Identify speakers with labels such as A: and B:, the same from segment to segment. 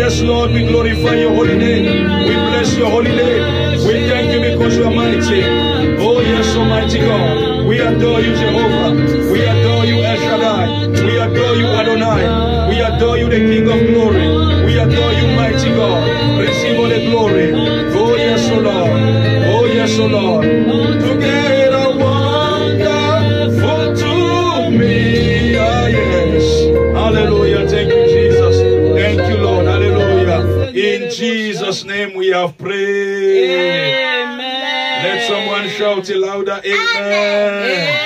A: Yes, Lord, we glorify your holy name. We bless your holy name. We thank you because you are mighty. Oh, yes, Almighty God. We adore you, Jehovah. We adore you, El Shaddai. We adore you, Adonai. We adore you, the King of glory. We adore you, mighty God. Receive all the glory. Oh, yes, O Lord. Oh, yes, O Lord. Together wonderful to me. Ah, yes. Hallelujah. Thank you, Jesus. Thank you, Lord. Hallelujah. In Jesus' name we have prayed.
B: Amen.
A: Let someone shout it louder. Amen.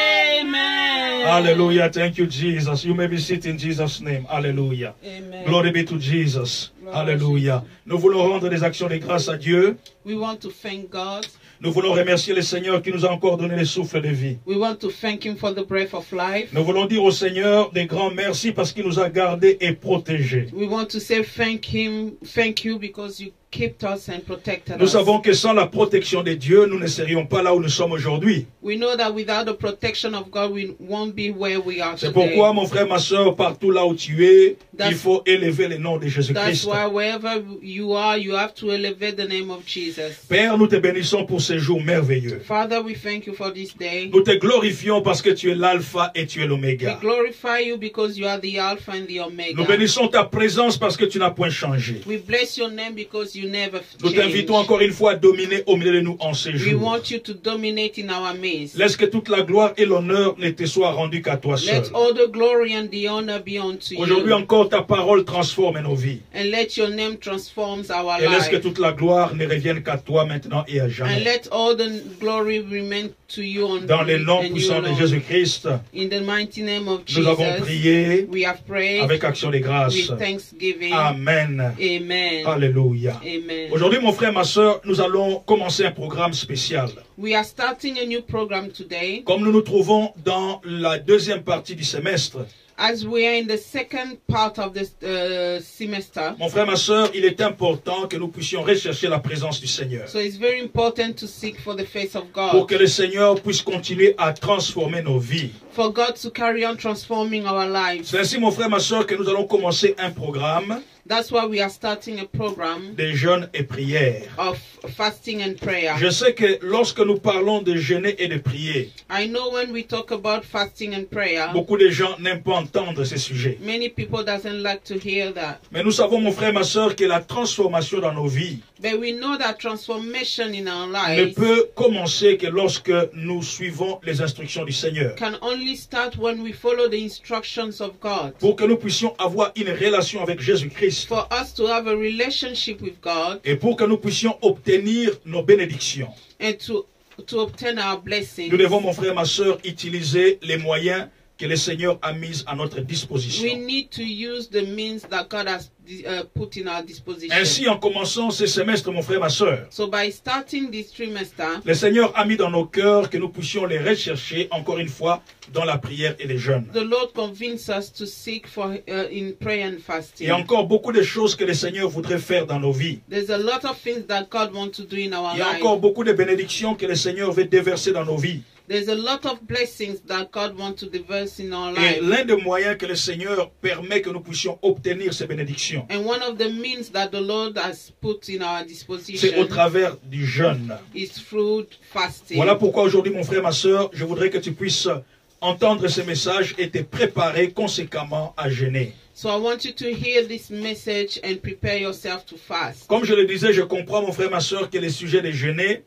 B: Amen.
A: Hallelujah. Thank you, Jesus. You may be seated in Jesus' name. Hallelujah.
B: Amen.
A: Glory be to Jesus.
B: Glory
A: Hallelujah. Nous voulons rendre des actions de grâce à Dieu.
B: We want to thank God.
A: Nous voulons remercier le Seigneur qui nous a encore donné le souffle de vie.
B: We want to thank Him for the breath of life.
A: Nous voulons dire au Seigneur des grands merci parce qu'il nous a gardés et protégés.
B: We want to say thank you because you kept us and protected
A: Nous
B: us.
A: savons que sans la protection de Dieu, nous ne serions pas là où nous sommes aujourd'hui.
B: We know that without the protection of God, we won't be where we are
A: C'est
B: today.
A: pourquoi, mon frère, ma soeur, partout là où tu es,
B: That's-
A: il faut élever le nom de
B: That's
A: Jésus-Christ.
B: why wherever you are, you have to elevate the name of Jesus.
A: Père, nous te bénissons pour ces jours merveilleux.
B: Father, we thank you for this day.
A: Nous te glorifions parce que tu es l'alpha et tu es
B: We
A: l'oméga.
B: glorify you because you are the Alpha and the
A: Nous
B: Omega.
A: bénissons ta présence parce que tu n'as point changé.
B: We bless your name because you never
A: Nous t'invitons
B: change.
A: encore une fois à dominer au milieu de nous en ces
B: We
A: jours.
B: want you to dominate in our midst.
A: Laisse que toute la gloire et l'honneur ne te soient rendus qu'à toi seul.
B: Let all the glory and the honor be unto
A: Aujourd'hui
B: you.
A: encore, ta parole transforme nos vies.
B: And let your name transforms our
A: Et laisse que
B: life.
A: toute la gloire ne revienne qu'à toi maintenant et à
B: And
A: jamais.
B: let all the glory remain to you on
A: Dans le nom
B: and you
A: puissant de
B: alone.
A: Jésus-Christ,
B: In the mighty name of
A: nous avons
B: Jesus,
A: prié
B: we have prayed
A: avec action de grâce.
B: with thanksgiving.
A: Amen.
B: Amen.
A: Alléluia.
B: Amen.
A: Aujourd'hui, mon frère, ma soeur, nous allons commencer un programme spécial.
B: We are starting a new program today.
A: Comme nous nous trouvons dans la deuxième partie du semestre,
B: As we are in the second part of this semester,
A: mon frère, ma soeur, il est important que nous puissions rechercher la présence du Seigneur.
B: so it's very important to seek for the face of
A: Pour
B: God,
A: que le Seigneur puisse continuer à transformer nos vies.
B: for God to carry on transforming our lives.
A: C'est ainsi, mon frère, ma soeur, que nous allons commencer un programme
B: That's why we are starting a program
A: de jeûne et prière.
B: of fasting and prayer.
A: Je sais que lorsque nous parlons de jeûner et de prier,
B: I know when we talk about fasting and prayer,
A: beaucoup de gens n'aiment pas entendre ces sujets.
B: many people doesn't like to hear that.
A: Mais nous savons, mon frère, ma soeur, que la transformation dans nos vies
B: But we know that transformation in our
A: ne
B: lives
A: peut commencer que lorsque nous suivons les instructions du Seigneur.
B: can only start when we follow the instructions of God.
A: Pour que nous puissions avoir une relation avec Jésus-Christ
B: For us to have a relationship with God
A: et pour que nous puissions obtenir nos bénédictions.
B: and to obtain our blessings,
A: Nous devons, mon frère, ma soeur, utiliser les moyens que le Seigneur a mis à notre
B: we
A: disposition.
B: need to use the means that God has put in our disposition.
A: Ainsi, en commençant ce semestre, mon frère, ma soeur,
B: So by starting this trimester,
A: le Seigneur a mis dans nos cœurs que nous puissions les rechercher, encore une fois, dans la prière et les jeûnes.
B: the Lord convinced us to seek for in prayer and
A: Il
B: fasting.
A: y a encore beaucoup de choses que le Seigneur voudrait faire dans nos vies.
B: There's a lot of things that God wants to do in our
A: Il y a
B: life.
A: encore beaucoup de bénédictions que le Seigneur veut déverser dans nos vies.
B: There's a lot of blessings that God wants to diverse in our
A: Et
B: life.
A: l'un des moyens que le Seigneur permet que nous puissions obtenir ces bénédictions,
B: And one of the means that the Lord has put in our
A: c'est au
B: disposition
A: travers du jeûne.
B: is through fasting.
A: Voilà pourquoi aujourd'hui, mon frère, ma soeur, je voudrais que tu puisses entendre ce message et te préparer conséquemment à jeûner.
B: So I want you to hear this message and prepare yourself to fast.
A: Comme je le disais, je comprends, mon frère, ma soeur, que le sujet de jeûner,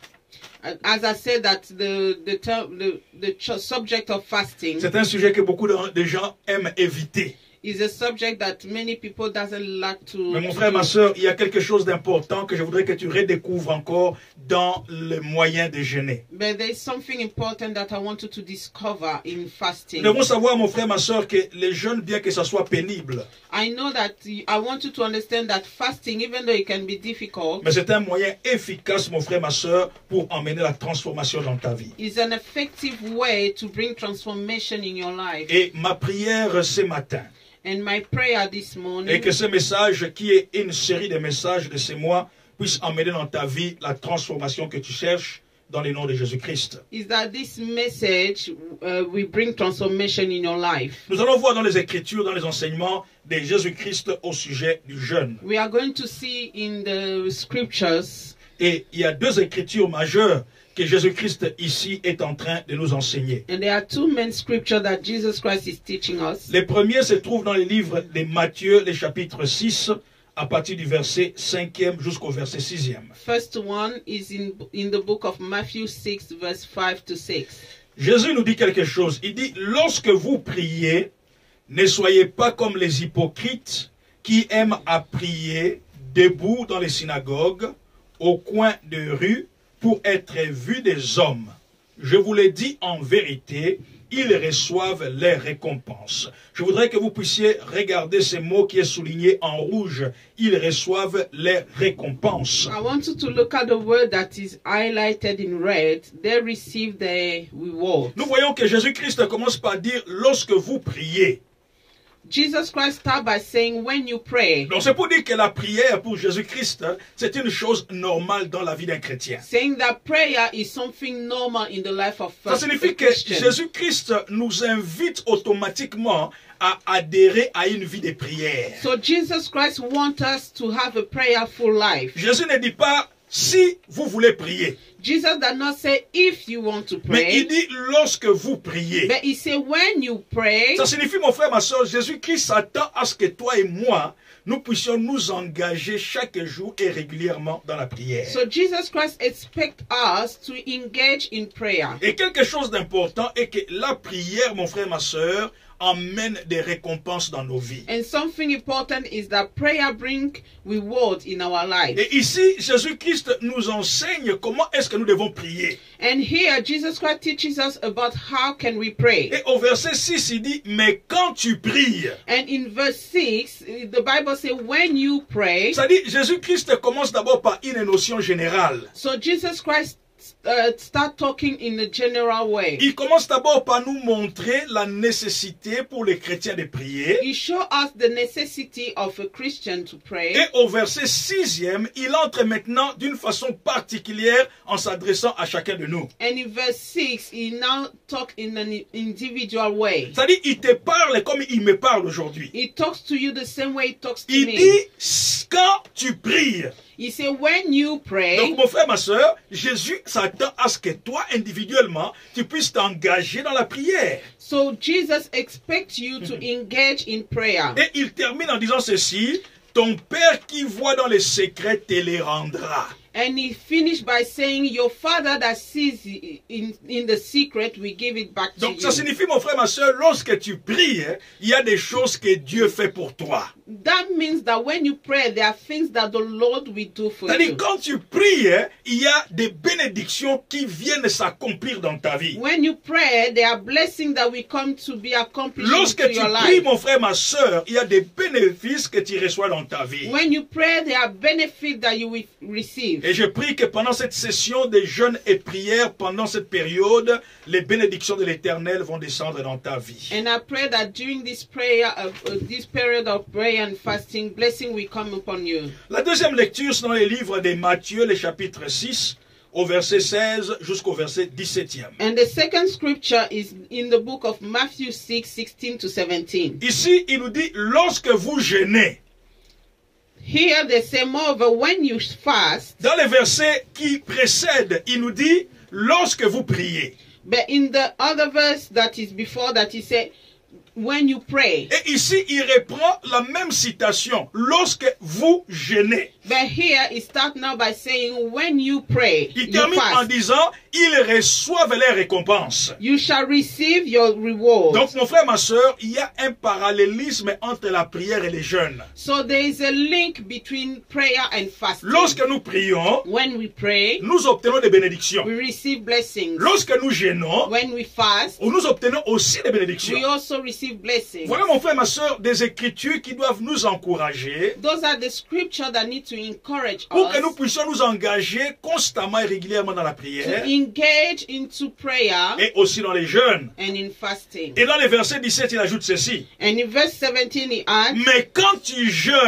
B: As I said, that the subject of fasting
A: c'est un sujet que beaucoup de gens aiment éviter.
B: is a subject that many people doesn't like to
A: Mais mon frère, ma soeur, il y a quelque chose d'important que je voudrais que tu redécouvres encore dans le moyen de jeûner.
B: But there is something important that I want you to discover in fasting.
A: Nous devons savoir, mon frère, ma soeur, que les jeûnes, bien que ça soit pénible,
B: I know that I want you to understand that fasting, even though it can be difficult,
A: mais c'est un moyen efficace, mon frère, ma soeur, pour emmener la transformation dans ta vie.
B: is an effective way to bring transformation in your life.
A: Et ma prière ce matin,
B: And my prayer this
A: et
B: morning
A: que ce message, qui est une série de messages de ce mois, puisse emmener dans ta vie la transformation que tu cherches dans le nom de Jésus-Christ.
B: is that this message will bring transformation in your life.
A: Nous allons voir dans les Écritures, dans les enseignements de Jésus-Christ au sujet du jeûne.
B: We are going to see in the scriptures,
A: Et il y a deux Écritures majeures que Jésus-Christ ici est en train de nous enseigner.
B: and there are two main scriptures that Jesus Christ is teaching us.
A: Les premiers se trouvent dans les livres de Matthieu, le chapitre 6, à partir du verset 5e jusqu'au verset 6e.
B: First one is in the book of Matthew 6, verse 5 to 6.
A: Jésus nous dit quelque chose. Il dit, lorsque vous priez, ne soyez pas comme les hypocrites qui aiment à prier debout dans les synagogues, au coin de rue, pour être vus des hommes. Je vous l'ai dit en vérité, ils reçoivent les récompenses. Je voudrais que vous puissiez regarder ces mots qui est souligné en rouge. Ils reçoivent les récompenses.
B: I want you to look at the word that is highlighted in red. They receive the reward.
A: Nous voyons que Jésus-Christ commence par dire, lorsque vous priez.
B: Jesus Christ started by saying, when you pray,
A: Donc c'est pour dire que la prière pour Jésus-Christ, c'est une chose normale dans la vie d'un chrétien.
B: saying that prayer is something normal in the life of
A: Ça
B: a
A: signifie que
B: Christian.
A: Jésus-Christ nous invite automatiquement à adhérer à une vie de prière.
B: So Jesus Christ wants us to have a prayerful life.
A: Jésus ne dit pas si vous voulez prier,
B: Jesus does not say if you want to
A: mais il
B: pray,
A: dit lorsque vous priez.
B: but he said when you pray.
A: Ça signifie, mon frère, ma soeur, Jésus-Christ s'attend à ce que toi et moi, nous puissions nous engager chaque jour et régulièrement dans la prière.
B: So Jesus Christ expects us to engage in prayer.
A: Et quelque chose d'important est que la prière, mon frère, ma soeur, emmène des récompenses dans nos vies.
B: And something important is that prayer brings reward in our life.
A: Et ici, Jésus-Christ nous enseigne comment est-ce que nous devons prier.
B: And here Jesus Christ teaches us about how can we pray.
A: Et au verset 6, il dit, mais quand tu pries,
B: And in verse 6, the Bible says when you pray.
A: c'est-à-dire Jésus-Christ commence d'abord par une notion générale.
B: So Jesus Christ start talking in a general way.
A: Il commence d'abord par nous montrer la nécessité pour les chrétiens de prier.
B: He shows us the necessity of a Christian to pray.
A: Et au verset 6e, il entre maintenant d'une façon particulière en s'adressant à chacun de nous.
B: And in verse 6, he now talks in an individual way.
A: C'est-à-dire, il te parle comme il me parle aujourd'hui.
B: He talks to you the same way he talks to
A: Il
B: me.
A: dit, quand tu pries.
B: He said, when you pray.
A: Donc, mon frère, ma soeur, Jésus s'attend à ce que toi, individuellement, tu puisses t'engager dans la prière.
B: So Jesus expects you to engage in prayer.
A: Et il termine en disant ceci, ton Père qui voit dans les secrets te les rendra.
B: And he finished by saying, your Father that sees in the secret, we give it back to
A: Donc, ça
B: you.
A: signifie, mon frère, ma soeur, lorsque tu pries, il y a des choses que Dieu fait pour toi.
B: That means that when you pray, there are things that the Lord will do for
A: C'est-à-dire,
B: you.
A: quand tu pries, il y a des bénédictions qui viennent s'accomplir dans ta vie.
B: When you pray, there are blessings that will come to be accomplished
A: Lorsque
B: into
A: tu
B: your
A: pries,
B: life.
A: mon frère, ma soeur, il y a des bénéfices que tu reçois dans ta vie.
B: When you pray, there are benefits that you will receive.
A: Et je prie que pendant cette session de jeûne et prière, pendant cette période, les bénédictions de l'Éternel vont descendre dans ta vie.
B: And I pray that during this prayer, this period of prayer and fasting, blessing will come upon you.
A: La deuxième lecture, c'est dans les livres de Matthieu, le chapitre 6, au verset 16 jusqu'au verset 17e.
B: And the second scripture is in the book of Matthew 6, 16 to 17.
A: Ici, il nous dit, lorsque vous jeûnez,
B: Here they say, moreover, when you fast,
A: dans les versets qui précèdent, il nous dit, lorsque vous priez.
B: but in the other verse that is before that, he said, when you pray.
A: Et ici, il reprend la même citation, lorsque vous jeûnez.
B: But here it starts now by saying, when you pray,
A: Il
B: you
A: termine en
B: fast,
A: disant, ils reçoivent les récompenses.
B: you shall receive your reward.
A: Donc, mon frère, ma soeur, il y a un parallélisme entre la prière et les jeûnes.
B: So there is a link between prayer and fasting.
A: Lorsque nous prions,
B: When we pray,
A: nous obtenons des bénédictions.
B: we receive blessings.
A: Lorsque nous jeûnons,
B: When we fast,
A: nous obtenons aussi des bénédictions.
B: we also receive blessings.
A: Voilà, mon frère, ma soeur, des écritures qui doivent nous encourager
B: Those are the scriptures that need to encourage
A: pour que nous
B: us
A: puissions nous engager constamment et régulièrement dans la
B: to
A: prière
B: engage into prayer
A: et aussi dans les jeûnes.
B: and in fasting.
A: Et dans les versets 17, il ajoute ceci.
B: And in verse 17 he adds,
A: Mais quand tu jeûnes,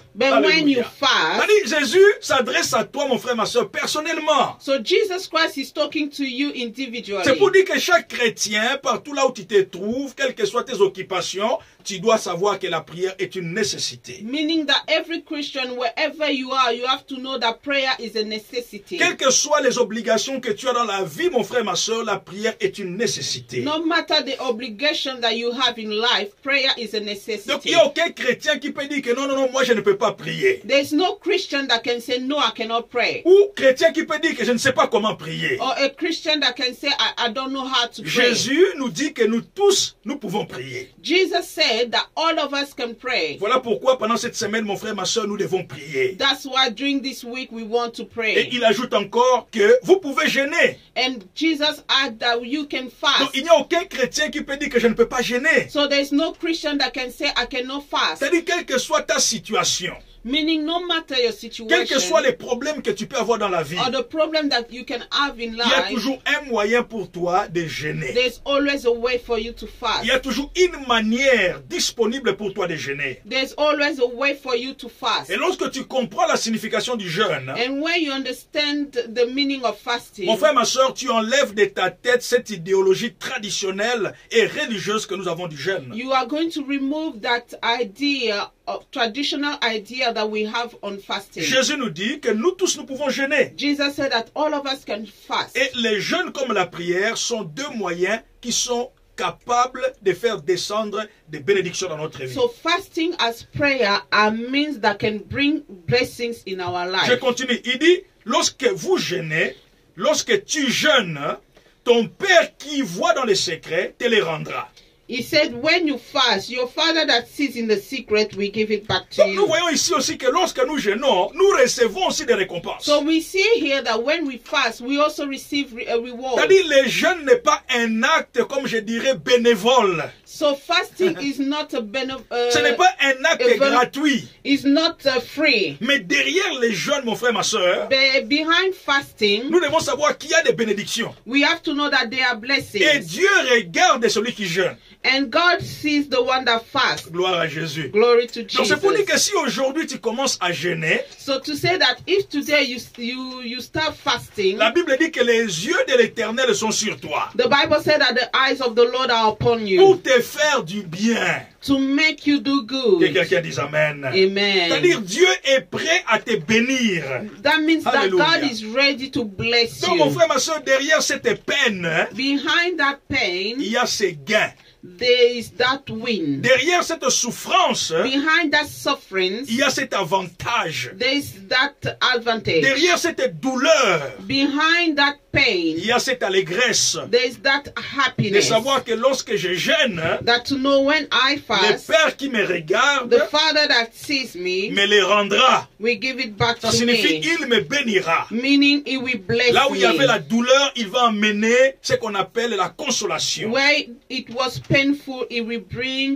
B: But when you
A: Alléluia.
B: fast,
A: C'est-à-dire, Jésus s'adresse à toi, mon frère, ma soeur, personnellement.
B: so Jesus Christ is talking to you individually.
A: C'est pour dire que chaque chrétien, partout là où tu te trouves, quelles que soient tes occupations, tu dois savoir que la prière est une nécessité.
B: Meaning that every Christian, wherever you are, you have to know that prayer is a necessity.
A: Quelles que soient les obligations que tu as dans la vie, mon frère, ma soeur, la prière est une nécessité.
B: No matter the obligation that you have in life, prayer is a
A: Donc, il
B: necessity.
A: n'y a aucun chrétien qui peut dire que non, non, non, moi je ne peux pas prier.
B: There's no Christian that can say, no, I cannot pray.
A: Ou chrétien qui peut dire que je ne sais pas comment prier.
B: Or a Christian that can say, I don't know how to pray.
A: Jésus nous dit que nous tous, nous pouvons prier.
B: Jesus said that all of us can pray.
A: Voilà pourquoi pendant cette semaine, mon frère, ma soeur, nous devons prier.
B: That's why during this week we want to
A: Et
B: pray.
A: il ajoute encore que vous pouvez jeûner.
B: And Jesus added that you can
A: Donc
B: fast.
A: il n'y a aucun chrétien qui peut dire que je ne peux pas jeûner.
B: So there's no Christian that can say, I cannot fast.
A: C'est-à-dire, quelle que soit ta situation,
B: Meaning no matter your
A: quels que soient
B: situation
A: les problèmes que tu peux avoir dans la vie,
B: or the problem that you can have in
A: il y a
B: life,
A: toujours un moyen pour toi de jeûner.
B: there's always a way for you to fast.
A: Il y a toujours une manière disponible pour toi de jeûner.
B: There's always a way for you to fast.
A: Et lorsque tu comprends la signification du jeûne,
B: And when you understand the meaning of fasting,
A: mon frère, ma soeur, tu enlèves de ta tête cette idéologie traditionnelle et religieuse que nous avons du jeûne.
B: you are going to remove that idea of traditional idea that we have on fasting.
A: Jésus nous dit que nous tous, nous pouvons jeûner.
B: Jesus said that all of us can fast.
A: Et les jeûnes comme la prière sont deux moyens qui sont capables de faire descendre des bénédictions dans notre vie.
B: So fasting as prayer are means that can bring blessings in our
A: Je
B: life.
A: continue. Il dit, lorsque vous jeûnez, lorsque tu jeûnes, ton Père qui voit dans les secrets te les rendra.
B: He said, when you fast, your Father that sits in the secret will give it back to
A: Donc nous
B: you.
A: voyons ici aussi que lorsque nous jeûnons, nous recevons aussi des récompenses.
B: So we see here that when we fast, we also receive a reward.
A: C'est-à-dire, le jeûne n'est pas un acte, comme je dirais, bénévole.
B: So fasting is not a
A: Ce n'est pas un acte gratuit.
B: is not free.
A: Mais derrière les jeûnes, mon frère, ma soeur,
B: But behind fasting,
A: nous devons savoir qu'il y a des bénédictions.
B: we have to know that there are
A: Et
B: blessings.
A: Dieu regarde celui qui jeûne.
B: And God sees the one that fasts.
A: Gloire à Jésus.
B: Glory to
A: Donc c'est pour dire
B: Jesus.
A: que si aujourd'hui tu commences à jeûner,
B: So to say that if today you start fasting,
A: la Bible dit que les yeux de l'Éternel sont sur toi.
B: the Bible said that the eyes of the Lord are upon you
A: Pour te faire du bien.
B: to make you do
A: Que
B: good.
A: quelqu'un dise Amen.
B: Amen.
A: C'est-à-dire Dieu est prêt à te bénir.
B: That means that
A: Hallelujah.
B: God is ready to bless
A: Donc mon
B: you.
A: frère, ma soeur, derrière cette peine,
B: Behind that pain,
A: il y a ces gains.
B: there is that win.
A: Derrière cette souffrance,
B: Behind that suffering,
A: il y a cet avantage.
B: there is that advantage.
A: Derrière cette douleur,
B: Behind that pain,
A: il y a cette allégresse
B: there is that
A: de
B: happiness.
A: savoir que lorsque je jeûne,
B: That to know when I
A: le
B: fast,
A: Père qui me regarde
B: the Father that sees me
A: me les rendra.
B: will give it back
A: Ça
B: to
A: signifie
B: me.
A: il me bénira.
B: Meaning it will bless
A: Là où il y avait la
B: me.
A: douleur, il va emmener ce qu'on appelle la consolation.
B: Where it was painful, it will bring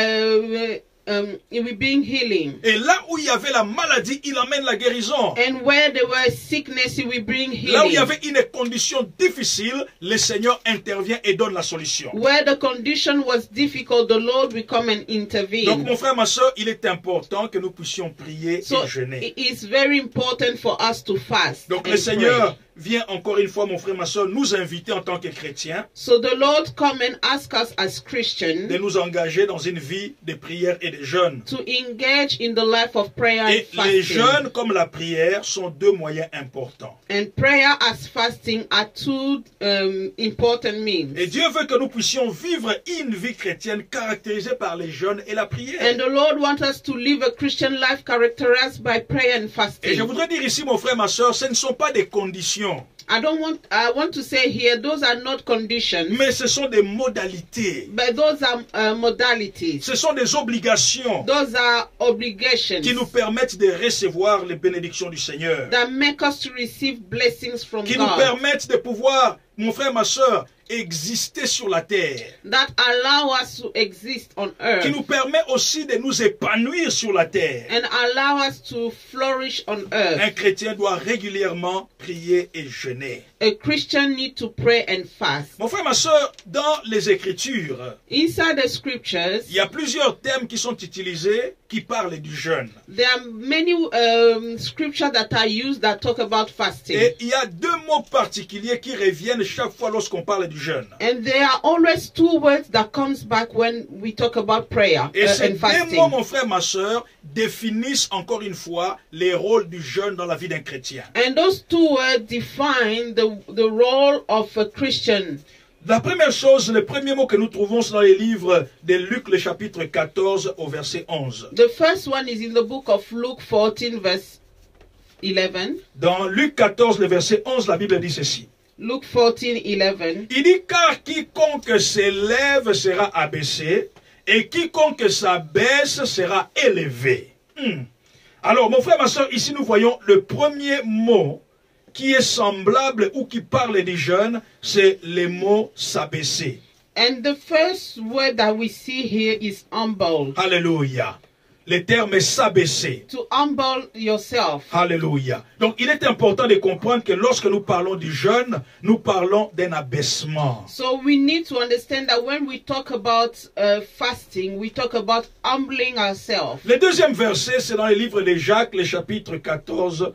B: healing.
A: Et là où il y avait la maladie, il emmène la guérison.
B: And where there was sickness, it will bring
A: Là où il y
B: healing.
A: avait une condition difficile, le Seigneur intervient et donne la solution.
B: Where the condition was difficult, the Lord will come and
A: Donc
B: intervene.
A: mon frère, ma soeur, il est important que nous puissions prier
B: So
A: et jeûner.
B: it is very important for us to fast.
A: Donc
B: and
A: le Seigneur
B: pray.
A: vient encore une fois, mon frère, ma soeur, nous inviter en tant que chrétiens
B: So the Lord come and ask us as
A: de
B: Christians
A: nous engager dans une vie de prière et de jeûne.
B: to engage in the life of prayer
A: Et
B: and
A: les
B: fasting.
A: jeûnes comme la prière sont deux moyens importants.
B: And prayer as fasting are two important means.
A: Et Dieu veut que nous puissions vivre une vie chrétienne caractérisée par les jeûnes et la prière.
B: And the Lord wants us to live a Christian life characterized by prayer and
A: Et je
B: fasting.
A: voudrais dire ici, mon frère, ma soeur, ce ne sont pas des conditions,
B: I want to say here, those are not conditions,
A: mais ce sont des modalités.
B: but those are modalities.
A: Ce sont des obligations
B: Those are obligations
A: qui nous permettent de recevoir les bénédictions du Seigneur,
B: that make us to receive blessings from
A: qui nous
B: God,
A: permettent de pouvoir mon frère, ma soeur, exister sur la terre.
B: that allow us to exist on earth
A: Qui nous permet aussi de nous épanouir sur la terre.
B: and allow us to flourish on
A: Un
B: earth.
A: chrétien doit régulièrement prier et jeûner.
B: A Christian need to pray and fast.
A: Mon frère, ma soeur, dans les Écritures,
B: Inside the scriptures,
A: il y a plusieurs thèmes qui sont utilisés qui parlent du jeûne.
B: there are many scriptures that are used that talk about fasting.
A: Et il y a deux mots particuliers qui reviennent chaque fois lorsqu'on parle du jeûne.
B: And there are always two words that comes back when we talk about prayer
A: Et ces
B: and
A: deux
B: fasting.
A: mots, mon frère, ma soeur, définissent encore une fois les rôles du jeûne dans la vie d'un chrétien.
B: And those two words define the role of a Christian.
A: La première chose, le premier mot que nous trouvons, c'est dans les livres de Luc, le chapitre 14, au verset 11.
B: The first one is in the book of Luke 14, verse 11.
A: Dans Luc 14, le verset 11, la Bible dit ceci.
B: Luke 14, 11.
A: Il dit, car quiconque s'élève sera abaissé, et quiconque s'abaisse sera élevé. Alors, mon frère, ma soeur, ici nous voyons le premier mot qui est semblable ou qui parle des jeunes, c'est le mot s'abaisser.
B: And the first word that we see here is humble.
A: Alléluia. Le terme est s'abaisser.
B: To humble yourself.
A: Alléluia. Donc, il est important de comprendre que lorsque nous parlons du jeûne, nous parlons d'un abaissement.
B: So we need to understand that when we talk about fasting, we talk about humbling ourselves.
A: Le deuxième verset, c'est dans le livre de Jacques, le chapitre 14,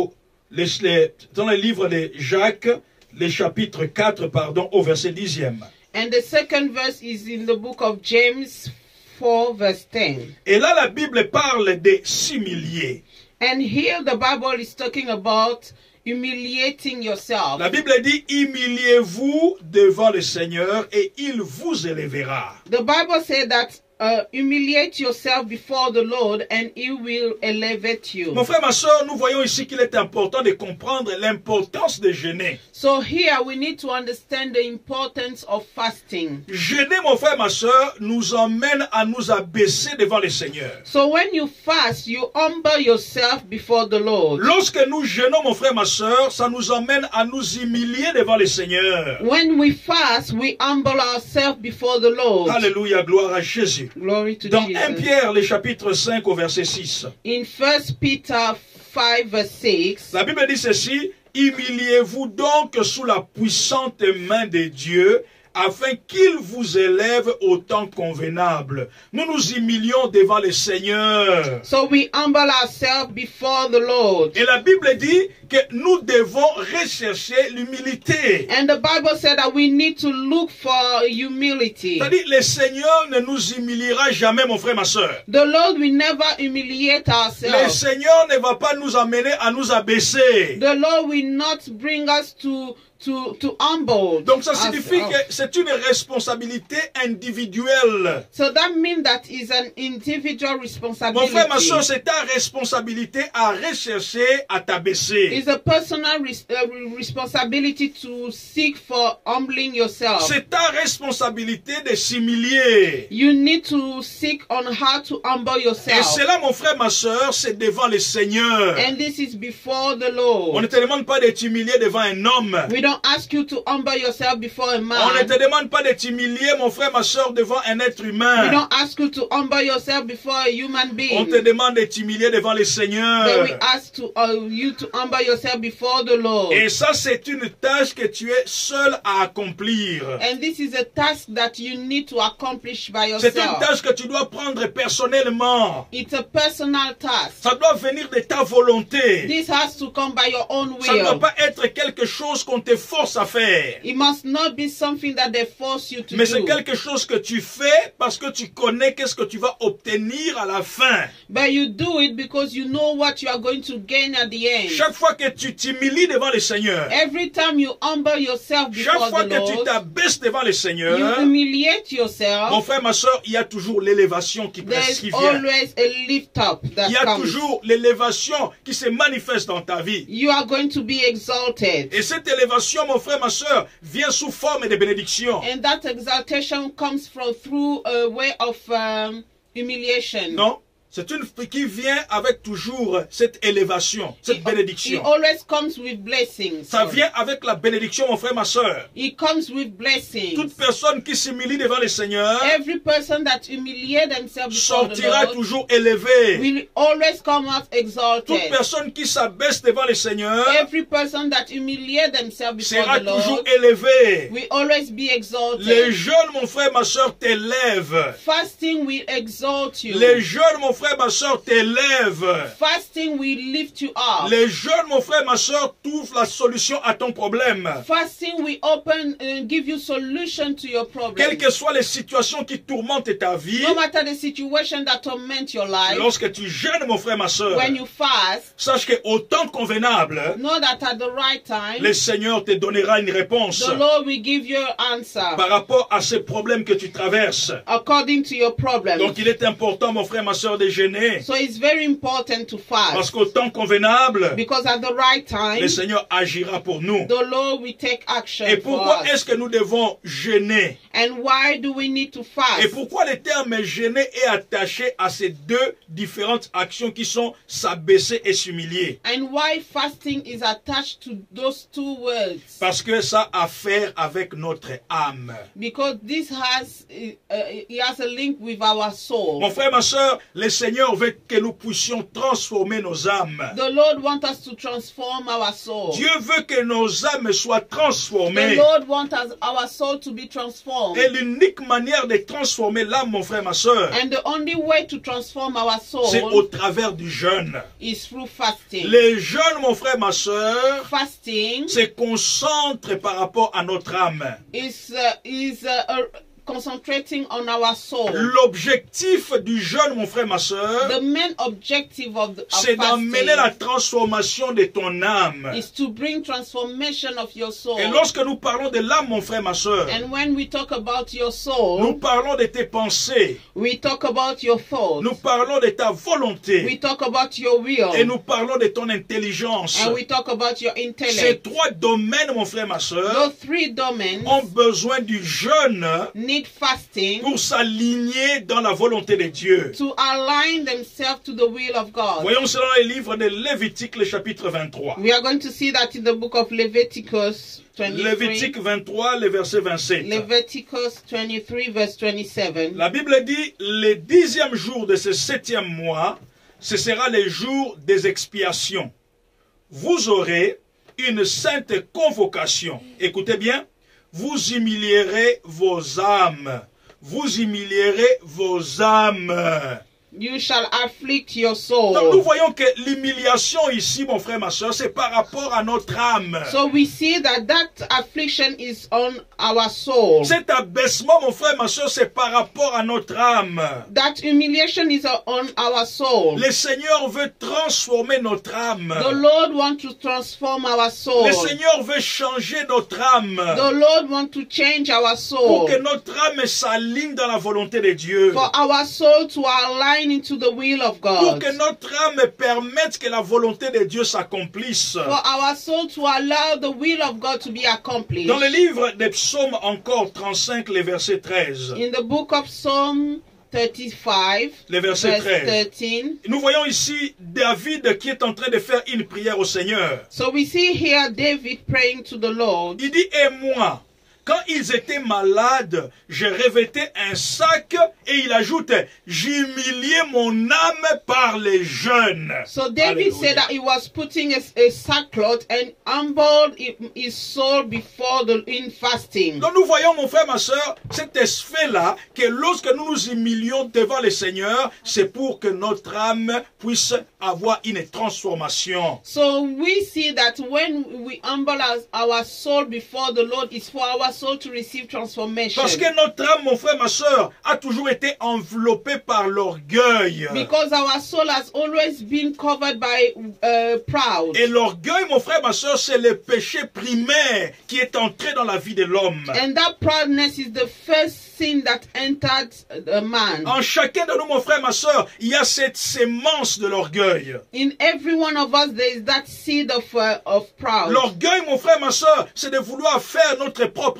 A: dans le livre de Jacques, le chapitre 4, pardon, au verset 10e.
B: And the second verse is in the book of James 4, verse 10.
A: Et là, la Bible parle de s'humilier.
B: And here the Bible is talking about humiliating yourself.
A: La Bible dit, humiliez-vous devant le Seigneur et il vous élèvera.
B: The Bible said that humiliate yourself before the Lord and he will elevate you.
A: Mon frère, ma soeur, nous voyons ici qu'il est important de comprendre l'importance de jeûner.
B: So here we need to understand the importance of fasting.
A: Jeûner, mon frère, ma soeur, nous emmène à nous abaisser devant le Seigneur.
B: So when you fast, you humble yourself before the Lord.
A: Lorsque nous jeûnons, mon frère, ma soeur, ça nous emmène à nous humilier devant le Seigneur.
B: When we fast, we humble ourselves before the Lord.
A: Alléluia, gloire à Jésus.
B: Glory to
A: Dans
B: Jesus.
A: 1 Pierre, le chapitre 5, au verset 6.
B: In 1 Peter 5, verse 6,
A: La Bible dit ceci, « Humiliez-vous donc sous la puissante main de Dieu, afin qu'il vous élève au temps convenable. » Nous nous humilions devant le Seigneur.
B: so we humble ourselves before the Lord.
A: Et la Bible dit que nous devons rechercher l'humilité.
B: And the Bible said that we need to look for humility.
A: C'est-à-dire, le Seigneur ne nous humiliera jamais, mon frère, ma soeur.
B: The Lord will never humiliate
A: Le
B: ourselves.
A: Seigneur ne va pas nous amener à nous abaisser.
B: The Lord will not bring us to humble.
A: Donc ça signifie
B: ourselves.
A: que c'est une responsabilité individuelle.
B: So that means that is an individual
A: Mon
B: responsibility.
A: frère, ma soeur, c'est ta responsabilité à rechercher, à t'abaisser.
B: It's a personal responsibility to seek for humbling yourself.
A: C'est ta responsabilité de s'humilier.
B: You need to seek on how to humble
A: Et
B: yourself.
A: cela, mon frère, ma soeur, c'est devant le Seigneur.
B: And this is before the
A: On ne
B: Lord.
A: te demande pas de t'humilier devant un homme.
B: We don't ask you to humble yourself before a
A: On ne
B: man.
A: te demande pas de t'humilier, mon frère, ma soeur, devant un être
B: We
A: humain.
B: don't ask you to humble yourself before a human
A: On
B: being.
A: te demande de t'humilier devant le Seigneur.
B: But we ask you to humble yourself before the Lord.
A: Et ça, c'est une tâche que tu es seul à accomplir.
B: And this is a task that you need to accomplish by
A: C'est une
B: yourself.
A: tâche que tu dois prendre personnellement.
B: It's a personal task.
A: Ça doit venir de ta volonté.
B: This has to come by your own
A: Ça ne doit
B: will.
A: pas être quelque chose qu'on te force à faire.
B: It must not be something that they force you to
A: Mais c'est
B: do.
A: quelque chose que tu fais parce que tu connais qu'est-ce que tu vas obtenir à la fin.
B: But you do it because you know what you are going to gain at the end.
A: Chaque fois que tu t'humilies devant le Seigneur,
B: Every time you humble yourself
A: chaque
B: before
A: fois
B: the
A: que tu
B: Lord,
A: t'abaisses devant le
B: you
A: Seigneur,
B: humiliate
A: mon
B: yourself.
A: frère, ma soeur, il y a toujours l'élévation qui
B: There's
A: vient.
B: always a lift up
A: Il
B: that
A: y a
B: comes.
A: toujours l'élévation qui se manifeste dans ta vie.
B: You are going to be exalted.
A: Et cette élévation, mon frère, ma soeur, vient sous forme de bénédiction.
B: And that exaltation comes through a way of humiliation.
A: Non, C'est une qui vient avec toujours cette élévation, cette
B: It
A: bénédiction.
B: always comes with blessings.
A: Ça vient avec la bénédiction, mon frère, ma soeur.
B: It comes with blessings.
A: Toute personne qui s'humilie devant le Seigneur
B: Every person that humiliates themselves before the
A: sortira
B: Lord
A: toujours élevé.
B: will always come out
A: Toute
B: exalted.
A: personne qui s'abaisse devant le Seigneur
B: Every person that humiliates themselves before
A: sera
B: the
A: toujours
B: Lord
A: élevé.
B: will always be exalted.
A: Les jeunes, mon frère, ma soeur, t'élèvent.
B: Fasting will exalt you.
A: Les jeunes, mon frère, ma soeur, t'élèvent.
B: Fasting will lift you up.
A: Les jeunes, mon frère, ma soeur, trouvent la solution à ton problème.
B: Fasting will open and give you solution to your problem.
A: Quelles que soient les situations qui tourmentent ta vie,
B: No matter the situation that torment your life,
A: lorsque tu jeûnes, mon frère, ma soeur,
B: when you fast,
A: sache qu'au temps convenable,
B: know that at the right time,
A: le Seigneur te donnera une réponse
B: the Lord will give you an answer
A: par rapport à ces problèmes que tu traverses.
B: according to your problem.
A: Donc il est important, mon frère, ma soeur, de jeûner.
B: So it's very important to
A: Parce
B: fast
A: qu'au temps convenable,
B: because at the right time,
A: le Seigneur agira pour nous.
B: the Lord will take action
A: Et
B: for
A: pourquoi
B: us.
A: est-ce que nous devons jeûner?
B: And why do we need to
A: Et
B: fast?
A: pourquoi le terme jeûner est attaché à ces deux différentes actions qui sont s'abaisser et s'humilier?
B: And why fasting is attached to those two words?
A: Parce que ça a à faire avec notre âme.
B: Because this has it has a link with our soul.
A: Mon frère, ma soeur, le Seigneur veut que nous puissions transformer nos âmes.
B: The Lord wants us to transform our soul.
A: Dieu veut que nos âmes soient
B: The
A: transformées.
B: Lord wants our soul to be transformed.
A: Et l'unique manière de transformer l'âme, mon frère, ma soeur,
B: And the only way to transform our
A: c'est au
B: soul
A: travers du jeûne.
B: is through fasting.
A: Les jeûnes, mon frère, ma soeur,
B: Fasting
A: se concentrent par rapport à notre âme.
B: is concentrating on our soul.
A: L'objectif du jeûne, mon frère, ma soeur,
B: The main objective of
A: c'est d'amener la
B: fasting
A: transformation de ton âme.
B: is to bring transformation of your soul.
A: Et lorsque nous parlons de l'âme, mon frère, ma soeur,
B: And when we talk about your
A: nous
B: soul,
A: parlons de tes pensées,
B: we talk about your thoughts.
A: nous parlons de ta
B: We
A: volonté
B: talk about your will.
A: et nous parlons de ton intelligence.
B: And we talk about your
A: Ces
B: intellect.
A: trois domaines, mon frère, ma soeur,
B: Those three domains
A: ont besoin du jeûne
B: need fasting
A: pour s'aligner dans la volonté de Dieu.
B: to align themselves to the will of God.
A: Voyons cela dans le livre de Lévitique, le chapitre 23.
B: We are going to see that in the book of Leviticus 23.
A: Lévitique 23, le verset 27.
B: Leviticus 23 verse 27.
A: La Bible dit, le 10e jour de ce 7e mois, ce sera le jour des expiations. Vous aurez une sainte convocation. Écoutez bien, vous humilierez vos âmes. Vous humilierez vos âmes.
B: You shall afflict your
A: Donc nous
B: soul.
A: voyons que l'humiliation ici, mon frère, ma soeur, c'est par rapport à notre âme.
B: So we see that affliction is on our soul.
A: Cet abaissement, mon frère, ma soeur, c'est par rapport à notre âme.
B: That humiliation is on our soul.
A: Le Seigneur veut transformer notre âme.
B: The Lord wants to transform our soul.
A: Le Seigneur veut changer notre âme
B: The Lord wants to change our
A: pour
B: soul.
A: que notre âme s'aligne dans la volonté de Dieu.
B: For our soul to align into the will of
A: Pour
B: God.
A: que notre âme permette que la volonté de Dieu s'accomplisse.
B: For our soul to allow the will of God to be accomplished.
A: Dans le livre des psaumes encore 35, le verset 13.
B: In the book of Psalm 35,
A: Le verset
B: verse
A: 13.
B: 13.
A: Nous voyons ici David qui est en train de faire une prière au Seigneur.
B: So we see here David praying to the Lord.
A: Il dit, et moi, quand ils étaient malades, je revêtais un sac, et il ajoute, j'humiliais mon âme par les jeûnes.
B: So David
A: Alléluia.
B: said that he was putting a sackcloth and humbled his soul before in fasting.
A: Donc nous voyons, mon frère, ma soeur, cet aspect-là, que lorsque nous nous humilions devant le Seigneur, c'est pour que notre âme puisse avoir une transformation.
B: So we see that when we humble our soul before the Lord, it's for our soul to receive transformation.
A: Parce que notre âme, mon frère, ma soeur, a toujours été enveloppée par l'orgueil.
B: Because our soul has always been covered by proud.
A: Et l'orgueil, mon frère, ma soeur, c'est le péché primaire qui est entré dans la vie de l'homme.
B: And that proudness is the first sin that entered a man.
A: En chacun de nous, mon frère, ma soeur, il y a cette sémence de l'orgueil.
B: In every one of us, there is that seed of proud.
A: L'orgueil, mon frère, ma soeur, c'est de vouloir faire notre propre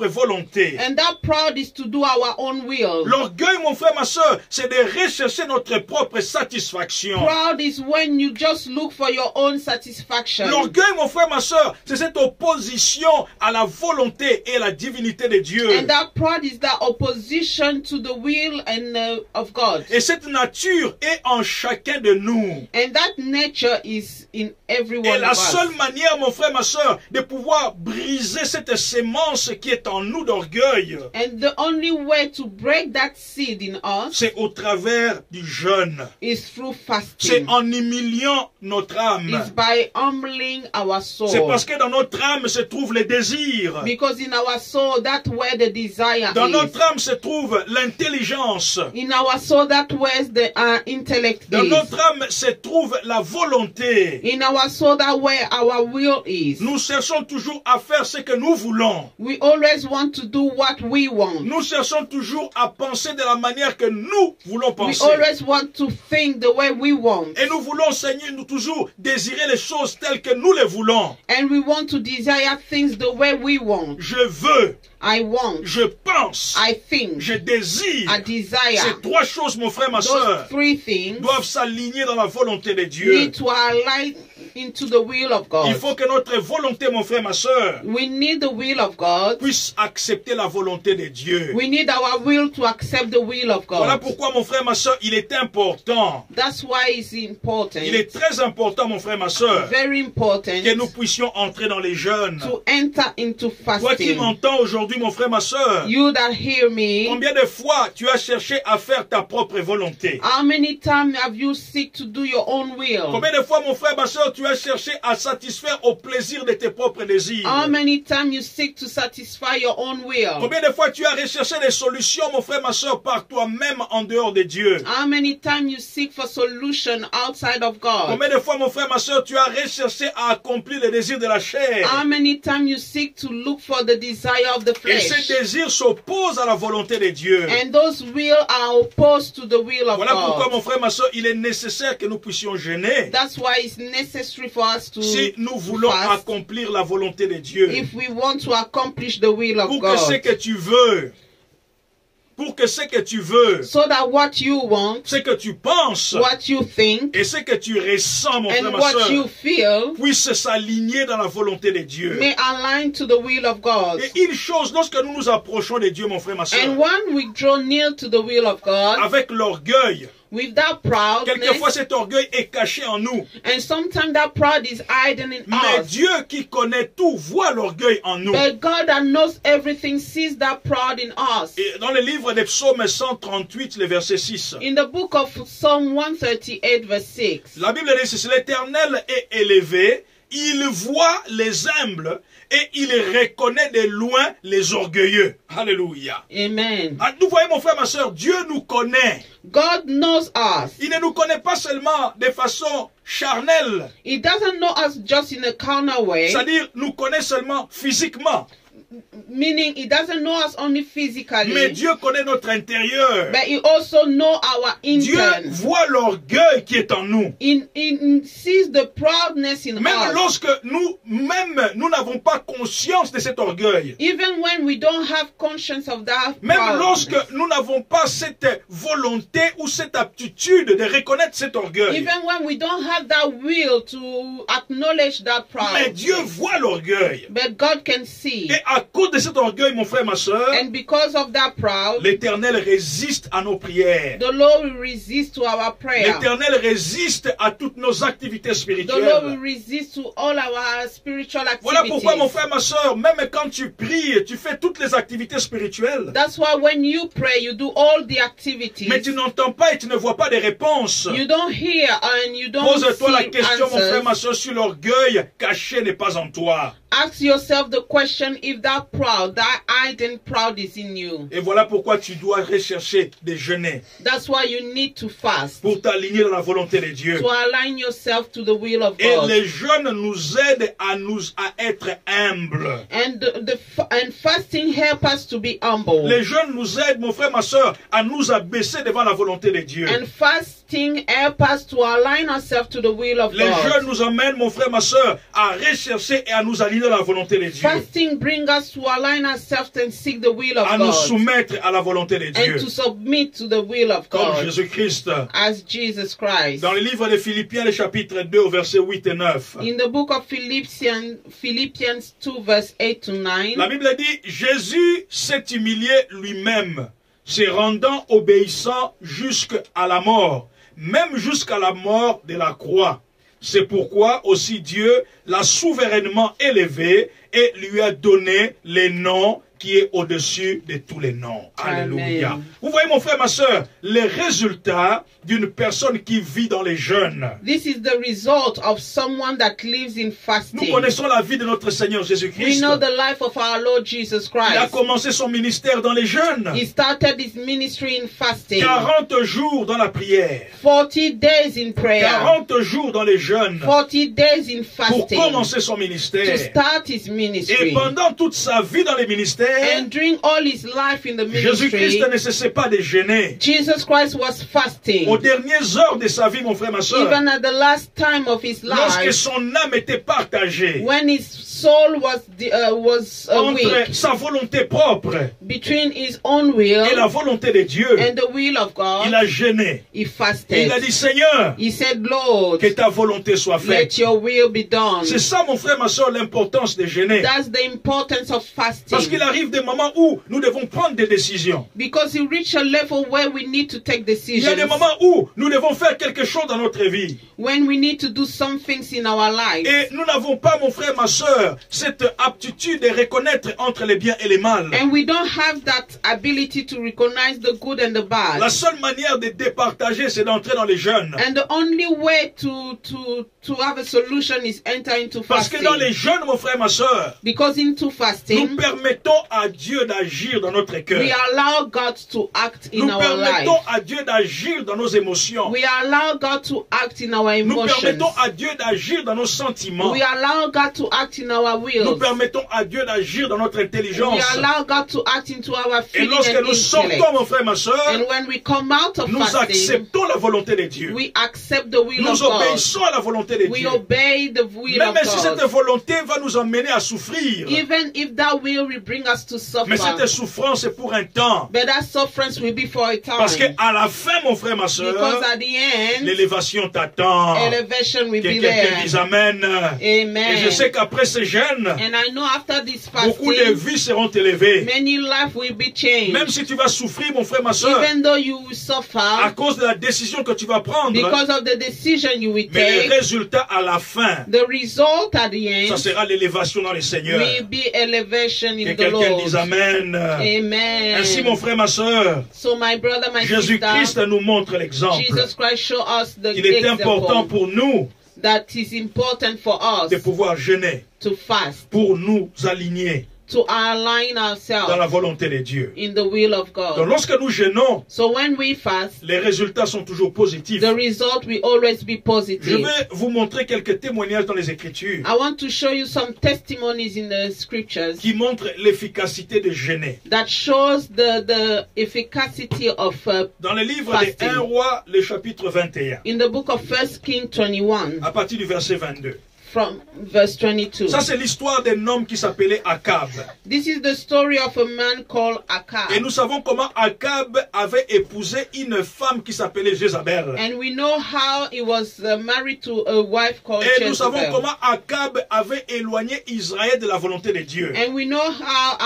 A: propre volonté.
B: And that pride is to do our own will.
A: L'orgueil, mon frère, ma soeur, c'est de rechercher notre propre satisfaction.
B: Proud is when you just look for your own satisfaction.
A: L'orgueil, mon frère, ma soeur, c'est cette opposition à la volonté et à la divinité de Dieu.
B: And that pride is that opposition to the will and of God.
A: Et cette nature est en chacun de nous.
B: And that nature is in every
A: Et
B: one
A: la
B: of us.
A: seule manière, mon frère, ma soeur, de pouvoir briser cette sémence qui est en nous d'orgueil,
B: And the only way to break that seed in us
A: c'est au travers du jeûne.
B: is through
A: C'est
B: fasting.
A: en humiliant notre âme.
B: Is by humbling our soul.
A: C'est parce que dans notre âme se trouve les désirs.
B: Because in our soul, that's where the desire
A: Dans
B: is.
A: notre âme se trouve l'intelligence.
B: In our soul, that's where the intellect
A: Dans
B: is.
A: notre âme se trouve la volonté.
B: In our soul, that's where our will is.
A: Nous cherchons toujours à faire ce que nous voulons.
B: We always want to do what we want.
A: Nous cherchons toujours à penser de la manière que nous voulons
B: We
A: penser.
B: always want to think the way we want.
A: Et nous voulons, Seigneur, nous toujours désirer les choses telles que nous les voulons.
B: And we want to desire things the way we want.
A: Je veux,
B: I want.
A: je pense,
B: I think.
A: je désire.
B: I desire.
A: Ces trois choses, mon frère, ma
B: Those
A: soeur,
B: three things
A: doivent s'aligner dans la volonté de Dieu.
B: need to align into the will of God.
A: Il faut que notre volonté, mon frère, ma soeur,
B: We need the will of God.
A: puisse accepter la volonté de Dieu.
B: We need our will to accept the will of
A: Voilà
B: God.
A: pourquoi, mon frère, ma soeur, il est important.
B: That's why it's important.
A: Il est très important, mon frère, ma soeur,
B: Very important
A: que nous puissions entrer dans les jeûnes.
B: to enter into
A: Toi qui
B: fasting.
A: m'entends aujourd'hui, mon frère, ma soeur,
B: You that hear me,
A: combien de fois tu as cherché à faire ta propre volonté?
B: how many times have you seek to do your own will?
A: Combien de fois, mon frère, ma soeur, tu as cherché à satisfaire au plaisir de tes propres désirs?
B: How many times you seek to satisfy your own will?
A: Combien de fois tu as recherché des solutions, mon frère, ma soeur, par toi-même en dehors de Dieu?
B: How many times you seek for solution outside of God?
A: Combien de fois, mon frère, ma soeur, tu as recherché à accomplir les désirs de la chair?
B: How many times you seek to look for the desire of the
A: Et
B: flesh?
A: ces désirs s'opposent à la volonté de Dieu.
B: And those will are opposed to the will of
A: Voilà pourquoi,
B: God.
A: mon frère, ma soeur, il est nécessaire que nous puissions jeûner
B: That's why it's necessary for us to
A: si nous voulons
B: fast
A: accomplir la volonté de Dieu.
B: if we want to accomplish the will of
A: Pour que ce
B: God.
A: que tu veux, pour que ce que tu veux,
B: So that what you want,
A: ce que tu penses
B: what you think,
A: et ce que tu ressens, mon frère,
B: and
A: ma
B: what you
A: soeur,
B: feel
A: puisse s'aligner dans la volonté de Dieu.
B: may align to the will of God.
A: Et une chose, lorsque nous nous approchons de Dieu, mon frère, ma soeur,
B: And when we draw near to the will of God,
A: avec l'orgueil,
B: with that
A: quelquefois
B: proudness,
A: cet orgueil est caché en nous.
B: and sometimes that pride is hiding in
A: Mais
B: us.
A: Dieu qui connaît tout voit l'orgueil en nous.
B: But God that knows everything sees that pride in us.
A: Et dans le livre des psaumes 138, le verset 6,
B: In the book of Psalm 138 verse 6,
A: la Bible dit ceci: l'Éternel est élevé, il voit les humbles et il reconnaît de loin les orgueilleux. Alléluia.
B: Amen.
A: Ah, nous voyons, mon frère, ma soeur, Dieu nous connaît.
B: God knows us.
A: Il ne nous connaît pas seulement de façon charnelle,
B: He doesn't know us just in a carnal way,
A: c'est-à-dire nous connaît seulement physiquement.
B: meaning He doesn't know us only
A: Mais
B: physically,
A: Dieu connaît notre intérieur.
B: but He also knows our
A: Dieu
B: intern.
A: voit l'orgueil qui est en nous.
B: He sees the proudness in
A: Même
B: us.
A: lorsque nous n'avons pas conscience de cet orgueil.
B: Even when we don't have conscience of that
A: Même
B: proudness.
A: lorsque nous n'avons pas cette volonté ou cette aptitude de reconnaître cet orgueil.
B: Even when we don't have that will to acknowledge that
A: Mais
B: pride.
A: Dieu voit l'orgueil.
B: But God can see.
A: Et à cause de cet orgueil, mon frère, ma soeur,
B: And because of that pride,
A: l'Éternel résiste à nos prières.
B: the Lord will resist to our prayer.
A: L'Éternel résiste à toutes nos activités
B: The Lord will
A: spirituelles.
B: resist to all our spiritual
A: Voilà pourquoi, mon
B: activities.
A: frère, ma soeur, même quand tu pries, tu fais toutes les activités spirituelles.
B: That's why when you pray, you do all the activities.
A: Mais tu n'entends pas et tu ne vois pas de réponses.
B: You don't hear and you don't
A: Pose-toi la
B: see
A: question, mon frère,
B: answers.
A: ma soeur, si l'orgueil caché n'est pas en toi.
B: Ask yourself the question if that proud, that hidden proud is in you.
A: Et voilà pourquoi tu dois rechercher des jeûner
B: That's why you need to fast.
A: pour t'aligner dans la volonté de Dieu.
B: To align yourself to the will of
A: Et
B: God.
A: les jeûnes nous aident à être humbles.
B: And fasting help us to be humble.
A: Les jeûnes nous aident, mon frère, ma soeur, à nous abaisser devant la volonté de Dieu.
B: And fast Fasting helps us to align ourselves to the will of
A: Les
B: God.
A: jeûnes nous amènent, mon frère, ma soeur, à rechercher et à nous aligner à la volonté de Dieu.
B: Fasting brings us to align ourselves and seek the will of
A: À nous
B: God
A: soumettre à la volonté de Dieu.
B: and to submit to the will of
A: Comme
B: God
A: Jésus-Christ.
B: as Jesus Christ.
A: Dans le livre de Philippiens, le chapitre 2, au verset 8 et 9.
B: In the book of Philippians 2 verse 8 to 9,
A: La Bible dit, Jésus s'est humilié lui-même, se rendant obéissant jusqu'à la mort, même jusqu'à la mort de la croix. C'est pourquoi aussi Dieu l'a souverainement élevé et lui a donné les noms qui est au-dessus de tous les noms. Alléluia.
B: Amen.
A: Vous voyez, mon frère, ma soeur, les résultats d'une personne qui vit dans les jeûnes.
B: this is the result of someone that lives in
A: Nous
B: fasting.
A: connaissons la vie de notre Seigneur
B: We
A: Jésus-Christ.
B: know the life of our Lord Jesus
A: Il a
B: Christ.
A: commencé son ministère dans les jeûnes.
B: He started his ministry in fasting.
A: 40 jours dans la prière.
B: 40 days in prayer.
A: 40 jours dans les jeûnes.
B: 40 days in
A: Pour
B: fasting
A: commencer son
B: to
A: ministère.
B: start his
A: Et
B: ministry.
A: pendant toute sa vie dans les ministères,
B: And during all his life in the
A: Jésus-Christ
B: ministry,
A: ne cessait pas de jeûner.
B: Jesus Christ was fasting.
A: Aux dernières heures de sa vie, mon frère, ma soeur,
B: Even at the last time of his
A: lorsque
B: life,
A: son âme était partagée
B: when his soul was
A: entre
B: weak
A: sa volonté propre
B: between his own will
A: et la volonté de Dieu,
B: and the will of
A: il
B: God,
A: a jeûné.
B: he
A: Et
B: fasted.
A: il a dit, Seigneur,
B: He said, Lord,
A: que ta volonté soit
B: let
A: faite.
B: your will be done.
A: C'est ça, mon frère, ma soeur, l'importance de jeûner.
B: That's the importance of
A: Parce
B: fasting.
A: qu'il arrive des moments où nous devons prendre des décisions.
B: Because you reach a level where we need to take
A: Il y a
B: decisions.
A: des moments où nous devons faire quelque chose dans notre vie.
B: When we need to do some things in our life.
A: Et nous n'avons pas, mon frère, ma soeur, cette aptitude de reconnaître entre les biens et les mal.
B: And we don't have that ability to recognize the good and the bad.
A: La seule manière de départager, c'est d'entrer dans les jeûnes.
B: And the only way to have a solution is enter into
A: Parce que dans les
B: fasting.
A: jeûnes, mon frère, ma soeur,
B: Because into
A: nous
B: fasting,
A: permettons à Dieu d'agir dans notre cœur.
B: we allow God to act in
A: Nous
B: our
A: permettons
B: life.
A: à Dieu d'agir dans nos émotions.
B: We allow God to act in our
A: Nous
B: emotions.
A: permettons à Dieu d'agir dans nos sentiments.
B: We allow God to act in our
A: Nous
B: wills.
A: permettons à Dieu d'agir dans notre
B: We
A: intelligence.
B: allow God to act into our
A: Et
B: feeling
A: lorsque
B: and
A: nous sortons,
B: intellect.
A: mon frère, ma soeur,
B: And when we come out of
A: nous
B: fasting,
A: acceptons la volonté de Dieu.
B: we accept the will
A: Nous
B: of God.
A: obéissons à la volonté de
B: We
A: Dieu.
B: obey the will
A: Même
B: of
A: si cette
B: God.
A: volonté va nous emmener à souffrir.
B: Even if that will bring us to
A: Mais cette
B: suffer.
A: souffrance est pour un temps.
B: But that sufferance will be for a
A: Parce
B: time.
A: qu'à la fin, mon frère, ma
B: Because
A: soeur,
B: at the end,
A: l'élévation t'attend.
B: elevation will
A: Que
B: be
A: quelqu'un dise
B: there.
A: Amen. Et je sais
B: Amen.
A: qu'après ces jeûnes,
B: And I know after this
A: beaucoup de
B: fasting,
A: vies seront élevées.
B: many lives will be
A: Même
B: changed.
A: si tu vas souffrir, mon frère, ma soeur,
B: Even though you will
A: à
B: suffer
A: cause de la décision que tu vas prendre,
B: because of the decision you will
A: mais les
B: take,
A: résultats à la fin,
B: the result at the
A: ça
B: end
A: sera l'élévation dans le Seigneur.
B: will be elevation
A: Que
B: in the
A: quelqu'un dise
B: Lord.
A: Amen.
B: Amen.
A: Ainsi, mon frère, ma soeur,
B: So my brother, my
A: Jésus-Christ
B: sister,
A: nous montre l'exemple.
B: Jesus Christ show us the
A: Il est important
B: example
A: pour nous
B: that is important for us
A: de pouvoir jeûner,
B: to fast,
A: pour nous aligner
B: to align
A: dans la
B: ourselves
A: volonté de Dieu.
B: in the will of
A: Donc
B: God.
A: lorsque nous jeûnons,
B: So when we fast,
A: les résultats sont toujours positifs.
B: the result will always be
A: Je
B: positive.
A: vais vous montrer quelques témoignages dans les Écritures
B: I want to show you some testimonies in the scriptures
A: qui montrent l'efficacité de jeûner.
B: that shows the efficacy of
A: Dans le livre
B: Fasting.
A: des 1 roi, le chapitre 21,
B: in the book of 1 Kings 21
A: à partir du verset 22.
B: from verse 22.
A: Ça, c'est l'histoire d'un homme qui s'appelait Akab.
B: This is the story of a man called
A: Et
B: Akab.
A: nous savons comment Akab avait épousé une femme qui s'appelait Jézabel.
B: And we know how he was married to a wife called
A: Et nous savons
B: Jezebel.
A: comment Akab avait éloigné Israël de la volonté de Dieu.
B: And we know how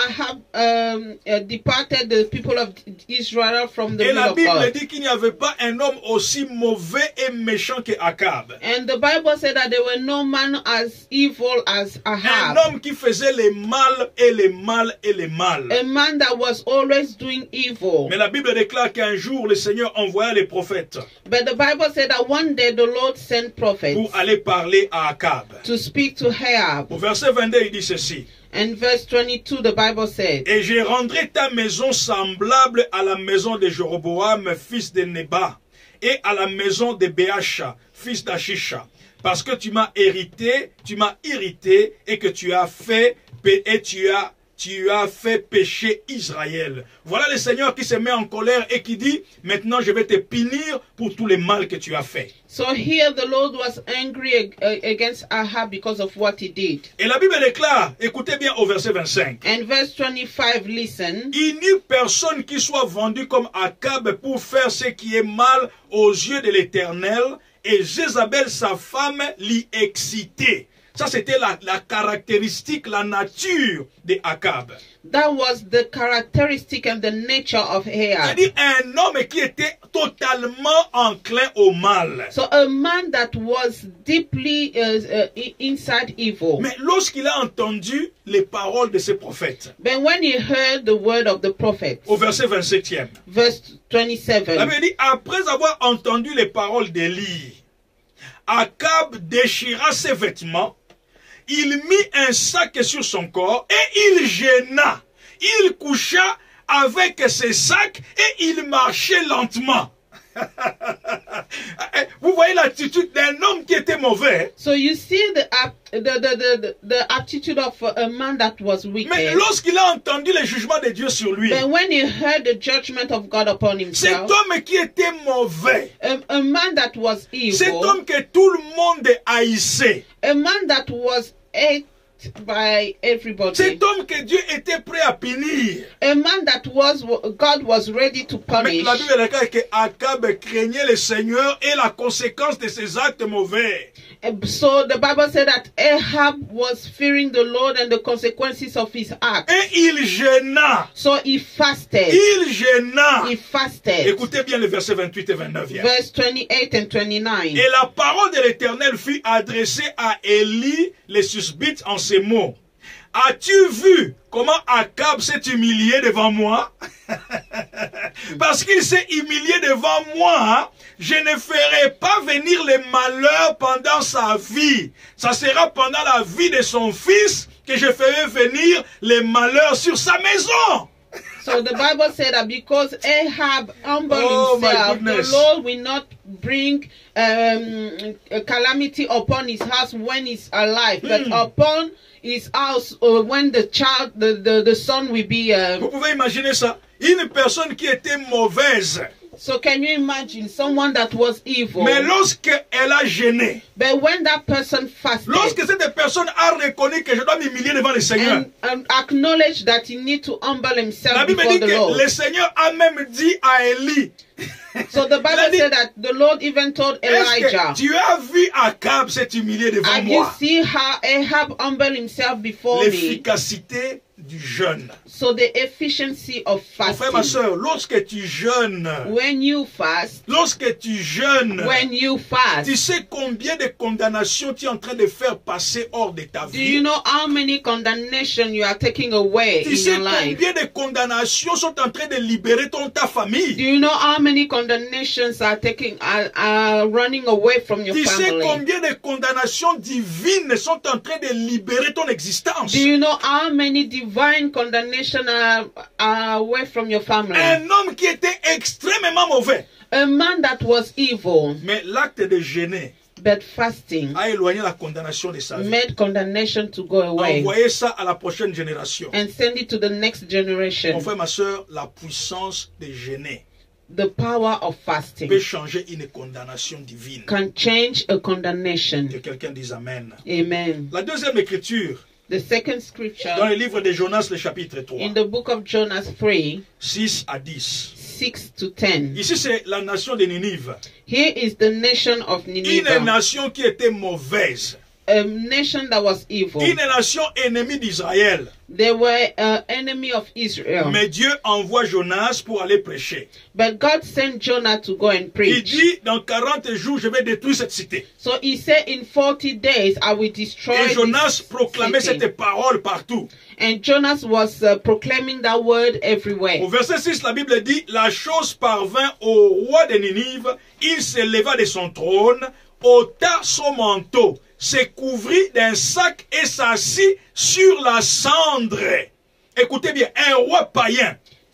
B: Ahab departed the people of Israel from the
A: Et
B: will
A: la
B: of
A: Bible
B: God.
A: dit qu'il n'y avait pas un homme aussi mauvais et méchant que Akab.
B: And the Bible said that there were no man as evil as
A: Un
B: Ahab.
A: homme qui faisait les mal et les mal et les mal.
B: A man that was always doing evil.
A: Mais la Bible déclare qu'un jour le Seigneur envoya les prophètes
B: But the Bible said that one day the Lord sent prophets
A: pour aller parler à Akab.
B: to speak to Ahab.
A: Au verset 22, il dit ceci.
B: And verse 22, the Bible said,
A: Et je rendrai ta maison semblable à la maison de Jéroboam, fils de Nébat, et à la maison de Béacha, fils d'Achisha. Parce que tu m'as irrité et que tu as fait et tu as tu as fait pécher Israël. Voilà le Seigneur qui se met en colère et qui dit, maintenant je vais te punir pour tous les mal que tu as fait.
B: So here the Lord was angry against Ahab because of what he did.
A: Et la Bible déclare, écoutez bien au verset 25.
B: And verse 25, listen.
A: Il n'y eut personne qui soit vendu comme Akab pour faire ce qui est mal aux yeux de l'Éternel, et Jézabel, sa femme, l'y excitait. Ça, c'était la caractéristique, la nature de Akab.
B: That was the characteristic and the nature of Ahab.
A: C'est-à-dire un homme qui était totalement enclin au mal.
B: So a man that was deeply inside evil.
A: Mais lorsqu'il a entendu les paroles de ses prophètes,
B: But when he heard the word of the prophet,
A: au verset 27e,
B: verse 27,
A: la Bible dit, après avoir entendu les paroles d'Élie, Akab déchira ses vêtements, il mit un sac sur son corps et il gêna. Il coucha avec ses sacs et il marchait lentement. Vous voyez l'attitude d'un homme qui était mauvais.
B: So you see the attitude of a man that was wicked.
A: Mais lorsqu'il a entendu le jugement de Dieu sur lui,
B: But when he heard the judgment of God upon
A: cet
B: himself,
A: homme qui était mauvais,
B: a man that was
A: cet
B: evil,
A: homme que tout le monde haïssait,
B: a man that was hated by everybody,
A: cet homme que Dieu était prêt à punir.
B: a man that God was ready to
A: Mais
B: punish.
A: la Bible déclare que Akab craignait le Seigneur et la conséquence de ses actes mauvais.
B: So the Bible said that Ahab was fearing the Lord and the consequences of his acts.
A: Et il gêna.
B: So he fasted.
A: Il gêna.
B: He fasted.
A: Écoutez bien le verset 28 et 29.
B: Verse 28 and 29.
A: Et la parole de l'Éternel fut adressée à Élie, le Susbite, en ces mots. As-tu vu comment Akab s'est humilié devant moi? Parce qu'il s'est humilié devant moi, je ne ferai pas venir les malheurs pendant sa vie. Ça sera pendant la vie de son fils que je ferai venir les malheurs sur sa maison.
B: So the Bible said that because Ahab humbled himself, the Lord will not bring a calamity upon his house when he's alive, but upon his house when the son will be.
A: Vous pouvez imaginer ça? Une personne qui était mauvaise.
B: So can you imagine someone that was evil?
A: Mais lorsqu'elle a gêné,
B: but when that person fasted,
A: lorsque cette personne a reconnu que je dois m'humilier devant le Seigneur,
B: and acknowledge that he need to humble himself
A: la Bible
B: before
A: dit
B: the
A: que
B: Lord.
A: le Seigneur a même dit à Élie,
B: so the Bible said that the Lord even told Elijah,
A: tu as vu Akab s'être humilié devant
B: and
A: moi?
B: you see how Ahab humbled himself before me.
A: L'efficacité du jeûne.
B: So the efficiency of
A: Mon frère, ma
B: fasting.
A: soeur, lorsque tu jeûnes,
B: When you fast,
A: lorsque tu jeûnes,
B: when you fast,
A: tu sais combien de condamnations tu es en train de faire passer hors de ta
B: do you
A: vie?
B: know how many condemnation you are taking away
A: Tu
B: in
A: sais
B: your life?
A: combien de condamnations sont en train de libérer ta
B: Do
A: famille?
B: you know how many condemnations are running away from your
A: Tu sais
B: family?
A: combien de condamnations divines sont en train de libérer ton existence?
B: Do you know how many divine condemnation are away from your family?
A: Un homme qui était extrêmement mauvais,
B: A man that was evil,
A: mais l'acte de gêner
B: but fasting
A: a éloigné la condamnation de sa vie.
B: made condemnation to go away
A: Envoyez ça à la prochaine génération.
B: and send it to the next
A: Mon
B: generation.
A: frère, ma soeur, la puissance de gêner
B: The power of fasting
A: peut changer une condamnation divine.
B: can change a condemnation.
A: Que quelqu'un dise Amen.
B: Amen.
A: La deuxième écriture,
B: The second
A: dans
B: scripture
A: le livre de Jonas, le chapitre 3,
B: in the book of Jonas 3,
A: 6 à 10.
B: 6 to 10.
A: Ici, c'est la nation de Ninive.
B: Here is the nation of
A: Une
B: Nineveh,
A: nation qui était mauvaise.
B: a nation that was evil.
A: Une nation ennemie d'Israël.
B: They were an enemy of Israel.
A: Mais Dieu envoie Jonas pour aller prêcher.
B: But God sent Jonah to go and
A: Il
B: preach.
A: dit, dans 40 jours, je vais détruire cette cité.
B: So he said, in 40 days, I will destroy
A: Et Jonas
B: this
A: proclamait
B: city.
A: cette parole partout.
B: And Jonas was proclaiming that word everywhere.
A: Au verset 6, la Bible dit, la chose parvint au roi de Ninive, il se leva de son trône, ôta son manteau, se couvrit d'un sac et s'assit sur la cendre. Écoutez bien, un roi païen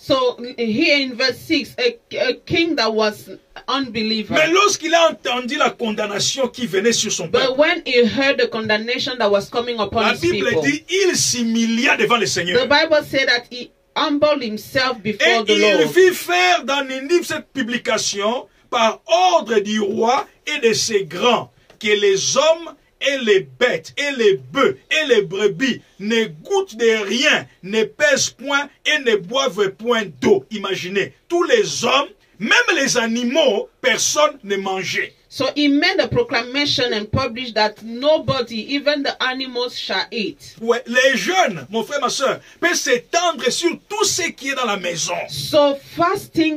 B: So here in verse 6, a king that was unbeliever.
A: Mais lorsqu'il a entendu la condamnation qui venait sur son peuple,
B: But when he heard the condemnation that was coming upon
A: la
B: his
A: Bible
B: people,
A: dit il s'humilia devant le Seigneur.
B: the Bible said that he humbled himself
A: Et
B: before the
A: il
B: Lord.
A: fit faire dans Ninive cette publication par ordre du roi et de ses grands, que les hommes et les bêtes, et les bœufs, et les brebis ne goûtent de rien, ne pèsent point et ne boivent point d'eau. Imaginez, tous les hommes, même les animaux, personne ne mangeait.
B: So he made a proclamation and published that nobody, even the animals, shall eat.
A: Ouais, les jeunes, mon frère, ma soeur, peuvent s'étendre sur tout ce qui est dans la maison.
B: So fasting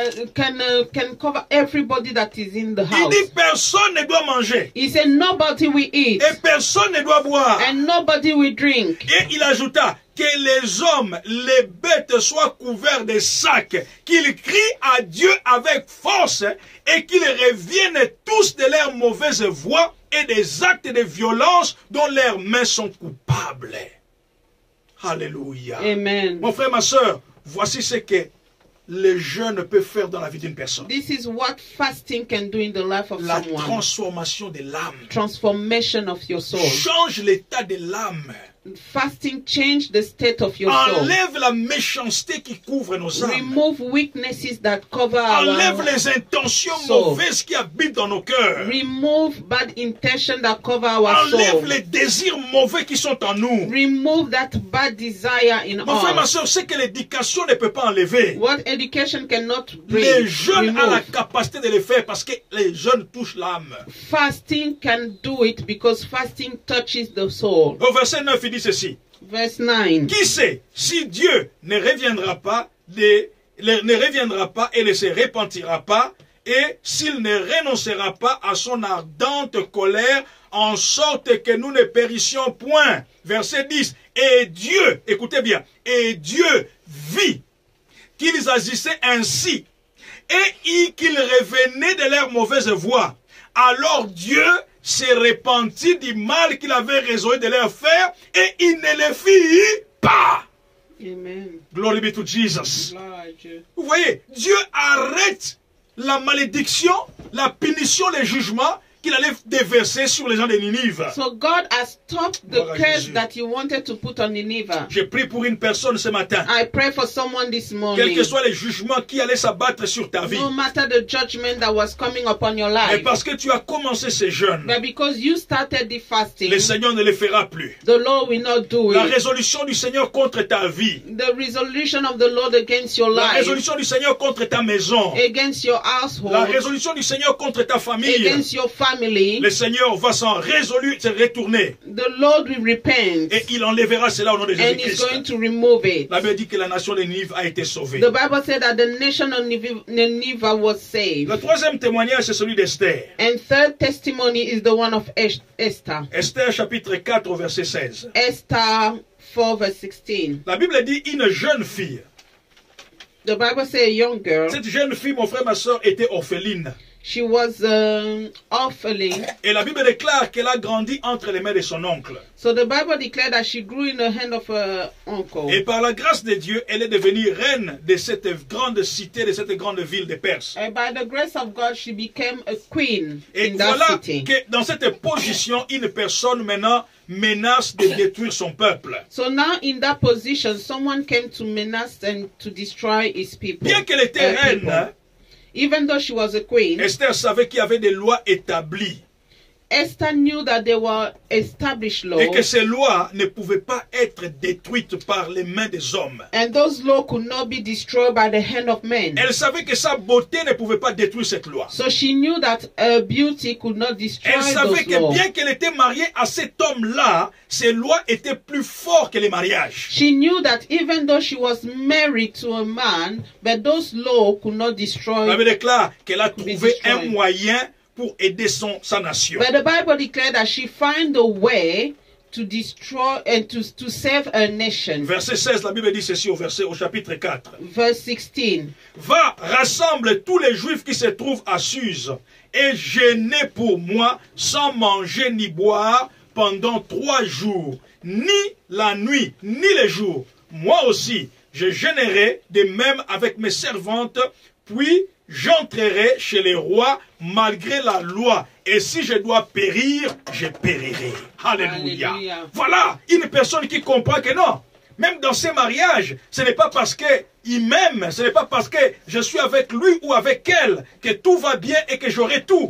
B: can cover everybody that is in the
A: Il
B: house.
A: dit personne ne doit manger
B: He said nobody will eat
A: et personne ne doit boire.
B: and nobody will drink.
A: Et il ajouta que les hommes, les bêtes soient couverts de sacs, qu'ils crient à Dieu avec force et qu'ils reviennent tous de leurs mauvaises voies et des actes de violence dont leurs mains sont coupables. Alléluia.
B: Amen.
A: Mon frère, ma soeur, voici ce que les jeunes peuvent faire dans la vie d'une personne.
B: This is what fasting can do in the life of
A: La
B: someone.
A: transformation de l'âme.
B: Transformation of your soul.
A: Change l'état de l'âme.
B: Fasting change the state of your soul.
A: Enlève la méchanceté qui couvre nos âmes.
B: Remove weaknesses that cover
A: Enlève
B: our
A: les intentions
B: soul.
A: mauvaises qui habitent dans nos cœurs.
B: Remove bad intention that cover our
A: Enlève
B: soul.
A: les désirs mauvais qui sont en nous.
B: Remove that bad desire in
A: Mon frère, ma
B: us.
A: soeur, c'est que l'éducation ne peut pas enlever.
B: What education cannot bring.
A: Les jeunes ont la
B: Remove.
A: capacité de le faire parce que les jeunes touchent l'âme.
B: Fasting can do it because fasting touches the soul.
A: Au verset 9, il dit ceci.
B: Verse 9.
A: Qui sait si Dieu ne reviendra pas et ne se repentira pas et s'il ne renoncera pas à son ardente colère en sorte que nous ne périssions point. Verset 10. Et Dieu, écoutez bien, et Dieu vit qu'ils agissaient ainsi et qu'ils revenaient de leur mauvaise voie. Alors Dieu se repentit du mal qu'il avait résolu de leur faire et il ne le fit pas.
B: Amen.
A: Glory be to Jesus.
B: Gloire à Dieu.
A: Vous voyez, Dieu arrête la malédiction, la punition, les jugements qu'il allait déverser sur les gens de Ninive.
B: So God has stopped the
A: Gloire à
B: curse
A: Jésus.
B: that he wanted to put on Nineveh.
A: J'ai prié pour une personne ce matin.
B: I pray for someone this
A: Quels
B: morning.
A: que soient les jugements qui allaient s'abattre sur ta vie.
B: No matter the judgment that was coming upon your
A: Et
B: life.
A: parce que tu as commencé ces jeûnes,
B: But because you started the fasting,
A: le Seigneur ne les fera plus.
B: the Lord will not do
A: La
B: it.
A: résolution du Seigneur contre ta vie.
B: The resolution of the Lord against your
A: La
B: life,
A: résolution du Seigneur contre ta maison.
B: against your
A: La
B: household,
A: résolution du Seigneur contre ta famille.
B: against your family,
A: Le Seigneur va s'en résolu, se retourner.
B: the Lord will repent
A: Et il enlèvera cela au nom de
B: and is
A: Jésus-Christ.
B: going to remove it.
A: La Bible dit que la nation de Ninive a été sauvée.
B: The Bible said that the nation of Nineveh was saved.
A: Le troisième témoignage, c'est celui d'Esther.
B: And third testimony is the one of Esther.
A: Esther chapitre 4, verset 16.
B: Esther 4 verse 16.
A: La Bible dit une jeune fille.
B: The Bible says a young girl,
A: Cette jeune fille, mon frère, ma soeur, était orpheline.
B: she was orphan.
A: Et la Bible déclare qu'elle a grandi entre les mains de son oncle.
B: So the Bible declared that she grew in the hand of her uncle.
A: Et par la grâce de Dieu, elle est devenue reine de cette grande cité, de cette grande ville de Perse.
B: And by the grace of God, she became a queen
A: Et
B: in that
A: voilà
B: city.
A: que dans cette position, une personne maintenant menace de détruire son peuple.
B: So now in that position, someone came to menace and to destroy his people.
A: Bien qu'elle était reine,
B: people.
A: hein,
B: Even though she was a queen,
A: Esther savait qu'il y avait des lois établies
B: Esther knew that there were established laws.
A: et que ces lois ne pouvaient pas être détruites par les mains des hommes.
B: And those laws could not be destroyed by the hand of men.
A: Elle savait que sa beauté ne pouvait pas détruire cette loi.
B: So she knew that her beauty could not destroy
A: Elle savait
B: those
A: que
B: laws.
A: bien qu'elle était mariée à cet homme-là, ces lois étaient plus fortes que les mariages.
B: She knew that even though she was married to a man, but those laws could not destroy.
A: La Bible déclare qu'elle a trouvé un
B: destroyed.
A: moyen pour aider sa nation.
B: But the Bible declared that she found a way to destroy and to save her nation.
A: Verset 16, la Bible dit ceci au chapitre 4.
B: Verse 16.
A: Va, rassemble tous les Juifs qui se trouvent à Suse et jeûnez pour moi sans manger ni boire pendant 3 jours, ni la nuit, ni les jours. moi aussi, je gênerai de même avec mes servantes, puis j'entrerai chez les rois malgré la loi. Et si je dois périr, je périrai. Alléluia.
B: Alléluia.
A: Voilà une personne qui comprend que non. Même dans ces mariages, ce n'est pas parce qu'il m'aime, ce n'est pas parce que je suis avec lui ou avec elle que tout va bien et que j'aurai tout.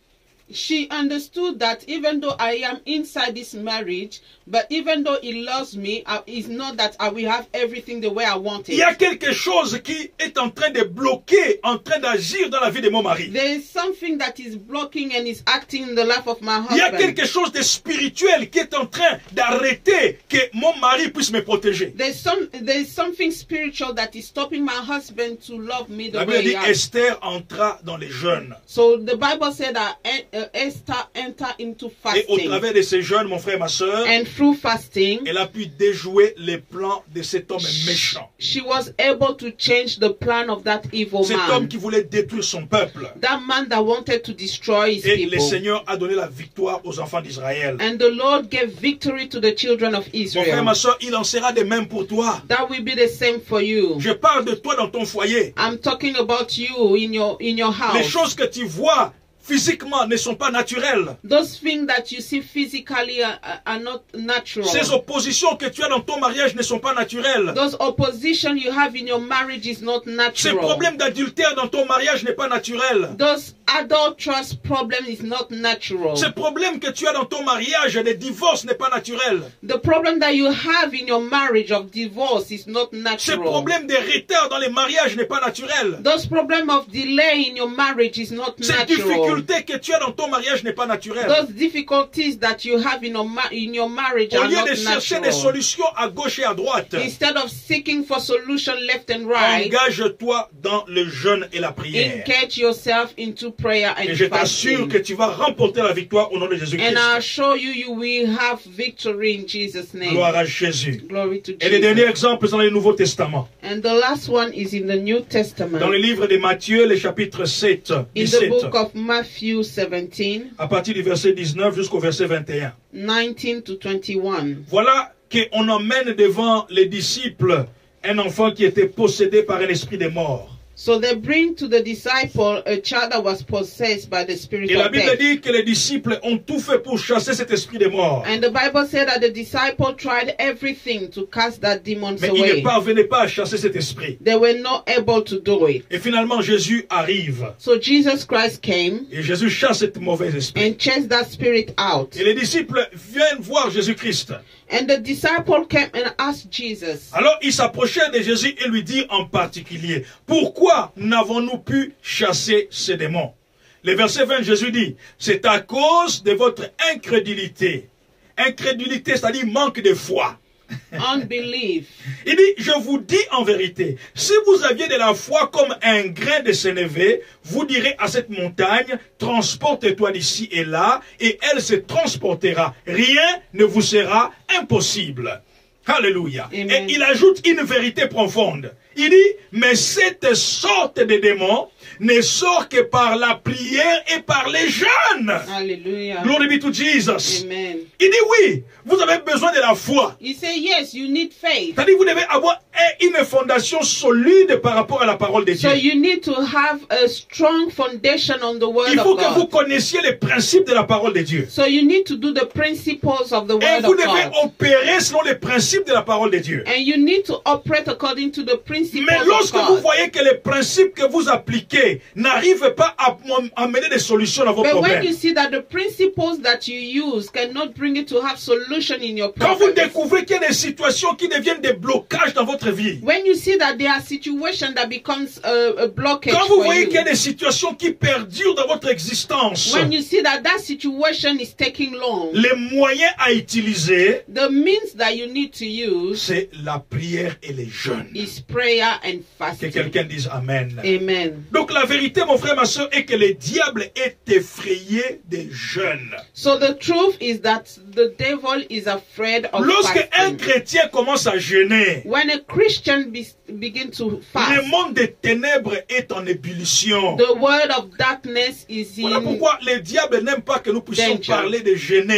B: She understood that even though I am inside this marriage, but even though he loves me, it's not that I will have everything the way I want
A: Il y a
B: it.
A: quelque chose qui est en train de bloquer, en train d'agir dans la vie de mon mari.
B: There is something that is blocking and is acting in the life of my
A: Il y a
B: husband.
A: quelque chose de spirituel qui est en train d'arrêter que mon mari puisse me protéger.
B: There's something spiritual that is stopping my husband to love me the
A: La
B: way
A: Bible
B: he
A: dit
B: has.
A: Esther entra dans les jeûnes.
B: So the Bible said that Esther entered into
A: Et au
B: fasting.
A: travers de ces jeûnes, mon frère et ma soeur,
B: And through fasting,
A: elle a pu déjouer les plans de cet homme méchant.
B: she was able to change the plan of that evil
A: Cet homme
B: man.
A: qui voulait détruire son peuple.
B: That man that wanted to destroy his
A: Et le
B: people.
A: Seigneur a donné la victoire aux enfants d'Israël.
B: And the Lord gave victory to the children of
A: Mon frère,
B: Israel.
A: ma soeur, il en sera de même pour toi.
B: That will be the same for you.
A: Je parle de toi dans ton foyer.
B: I'm talking about you in your
A: Les
B: house.
A: choses que tu vois physiquement ne sont pas naturelles.
B: Those things that you see physically are not natural.
A: Ces oppositions que tu as dans ton mariage ne sont pas naturelles.
B: Those opposition you have in your marriage is not
A: Ces
B: natural.
A: problèmes d'adultère dans ton mariage n'est pas naturel.
B: Those adulterous problem is not natural.
A: Ces problèmes que tu as dans ton mariage de divorce n'est pas naturel.
B: The problem that you have in your marriage of divorce is not
A: Ces
B: natural.
A: problèmes de retard dans les mariages n'est pas naturel.
B: Those problem of delay in your marriage is not
A: Ces
B: natural.
A: difficultés que tu as dans ton mariage n'est pas naturel.
B: Those difficulties that you have in your marriage
A: Au
B: are
A: lieu
B: not
A: de chercher des
B: natural.
A: solutions à gauche et à droite,
B: Instead of seeking for solution left and right,
A: engage-toi dans le jeûne et la prière.
B: engage yourself into prayer
A: Et
B: and
A: je t'assure
B: fasting.
A: que tu vas remporter la victoire au nom de
B: And I
A: Jésus-Christ.
B: assure you, you will have victory in Jesus' name.
A: Gloire à Jésus.
B: Glory to
A: Et le dernier
B: Jesus.
A: exemple, c'est dans le Nouveau Testament.
B: And the last one is in the New
A: Dans
B: Testament,
A: le livre de Matthieu, le chapitre 7,
B: in the
A: 17,
B: book of Matthew 17,
A: à partir du verset 19 jusqu'au verset 21.
B: 19 to 21.
A: Voilà qu'on emmène devant les disciples un enfant qui était possédé par un esprit de mort.
B: So they bring to the disciple a child that was possessed by the spirit
A: Et la
B: of
A: Bible
B: death.
A: dit que les disciples ont tout fait pour chasser cet esprit de mort.
B: And the Bible said that the disciple tried everything to cast that demons
A: Mais ils ne
B: away.
A: parvenaient pas à chasser cet esprit.
B: They were not able to do it.
A: Et finalement, Jésus arrive.
B: So Jesus Christ came
A: Et Jésus chasse cet mauvais esprit.
B: and chased that spirit out.
A: Et les disciples viennent voir Jésus-Christ.
B: And the disciple came and asked Jesus.
A: Alors il s'approchait de Jésus et lui dit en particulier, pourquoi n'avons-nous pu chasser ces démons? Le verset 20, Jésus dit, c'est à cause de votre incrédulité. Incrédulité, c'est-à-dire manque de foi.
B: Unbelief.
A: Il dit, je vous dis en vérité, si vous aviez de la foi comme un grain de sénévé, vous direz à cette montagne, transporte-toi d'ici et là, et elle se transportera. Rien ne vous sera impossible. Alléluia.
B: Amen.
A: Et il ajoute une vérité profonde. Il dit, mais cette sorte de démon ne sort que par la prière et par les jeûnes.
B: Hallelujah.
A: Glory be to Jesus.
B: Amen.
A: Il dit, oui, vous avez besoin de la foi.
B: He said, yes, you need faith.
A: C'est-à-dire vous devez avoir une fondation solide par rapport à la parole de Dieu.
B: So you need to have a strong foundation on the word
A: Il faut
B: of
A: que vous
B: God.
A: connaissiez les principes de la parole de Dieu.
B: So you need to do the principles of the
A: Et
B: word
A: vous
B: of
A: devez
B: God.
A: opérer selon les principes de la parole de Dieu.
B: And you need to operate according to the principles
A: Mais
B: of
A: lorsque vous
B: God.
A: voyez que les principes que vous appliquez n'arrivent pas à amener des solutions à vos
B: But when
A: problèmes,
B: you see that the principles that you use cannot bring it to have solution in your
A: quand vous
B: problems,
A: découvrez qu'il y a des situations qui deviennent des blocages dans votre vie,
B: when you see that there are situations that becomes a blockage
A: quand vous
B: for
A: voyez qu'il y a
B: you,
A: des situations qui perdurent dans votre existence,
B: when you see that that situation is taking long,
A: les moyens à utiliser,
B: the means that you need to use
A: c'est la prière et les jeûnes.
B: is prayer and
A: Que
B: fasting.
A: quelqu'un dise Amen.
B: Amen.
A: Donc la vérité, mon frère, ma soeur, est que le diable est effrayé des jeûnes.
B: So the truth is that the devil is afraid of
A: Lorsque un
B: fasting.
A: chrétien commence à jeûner,
B: When a Christian begin to
A: le
B: fast,
A: monde des ténèbres est en ébullition.
B: the word of darkness is
A: Voilà
B: in.
A: pourquoi le diable n'aime pas que nous puissions
B: Danger.
A: parler de jeûner.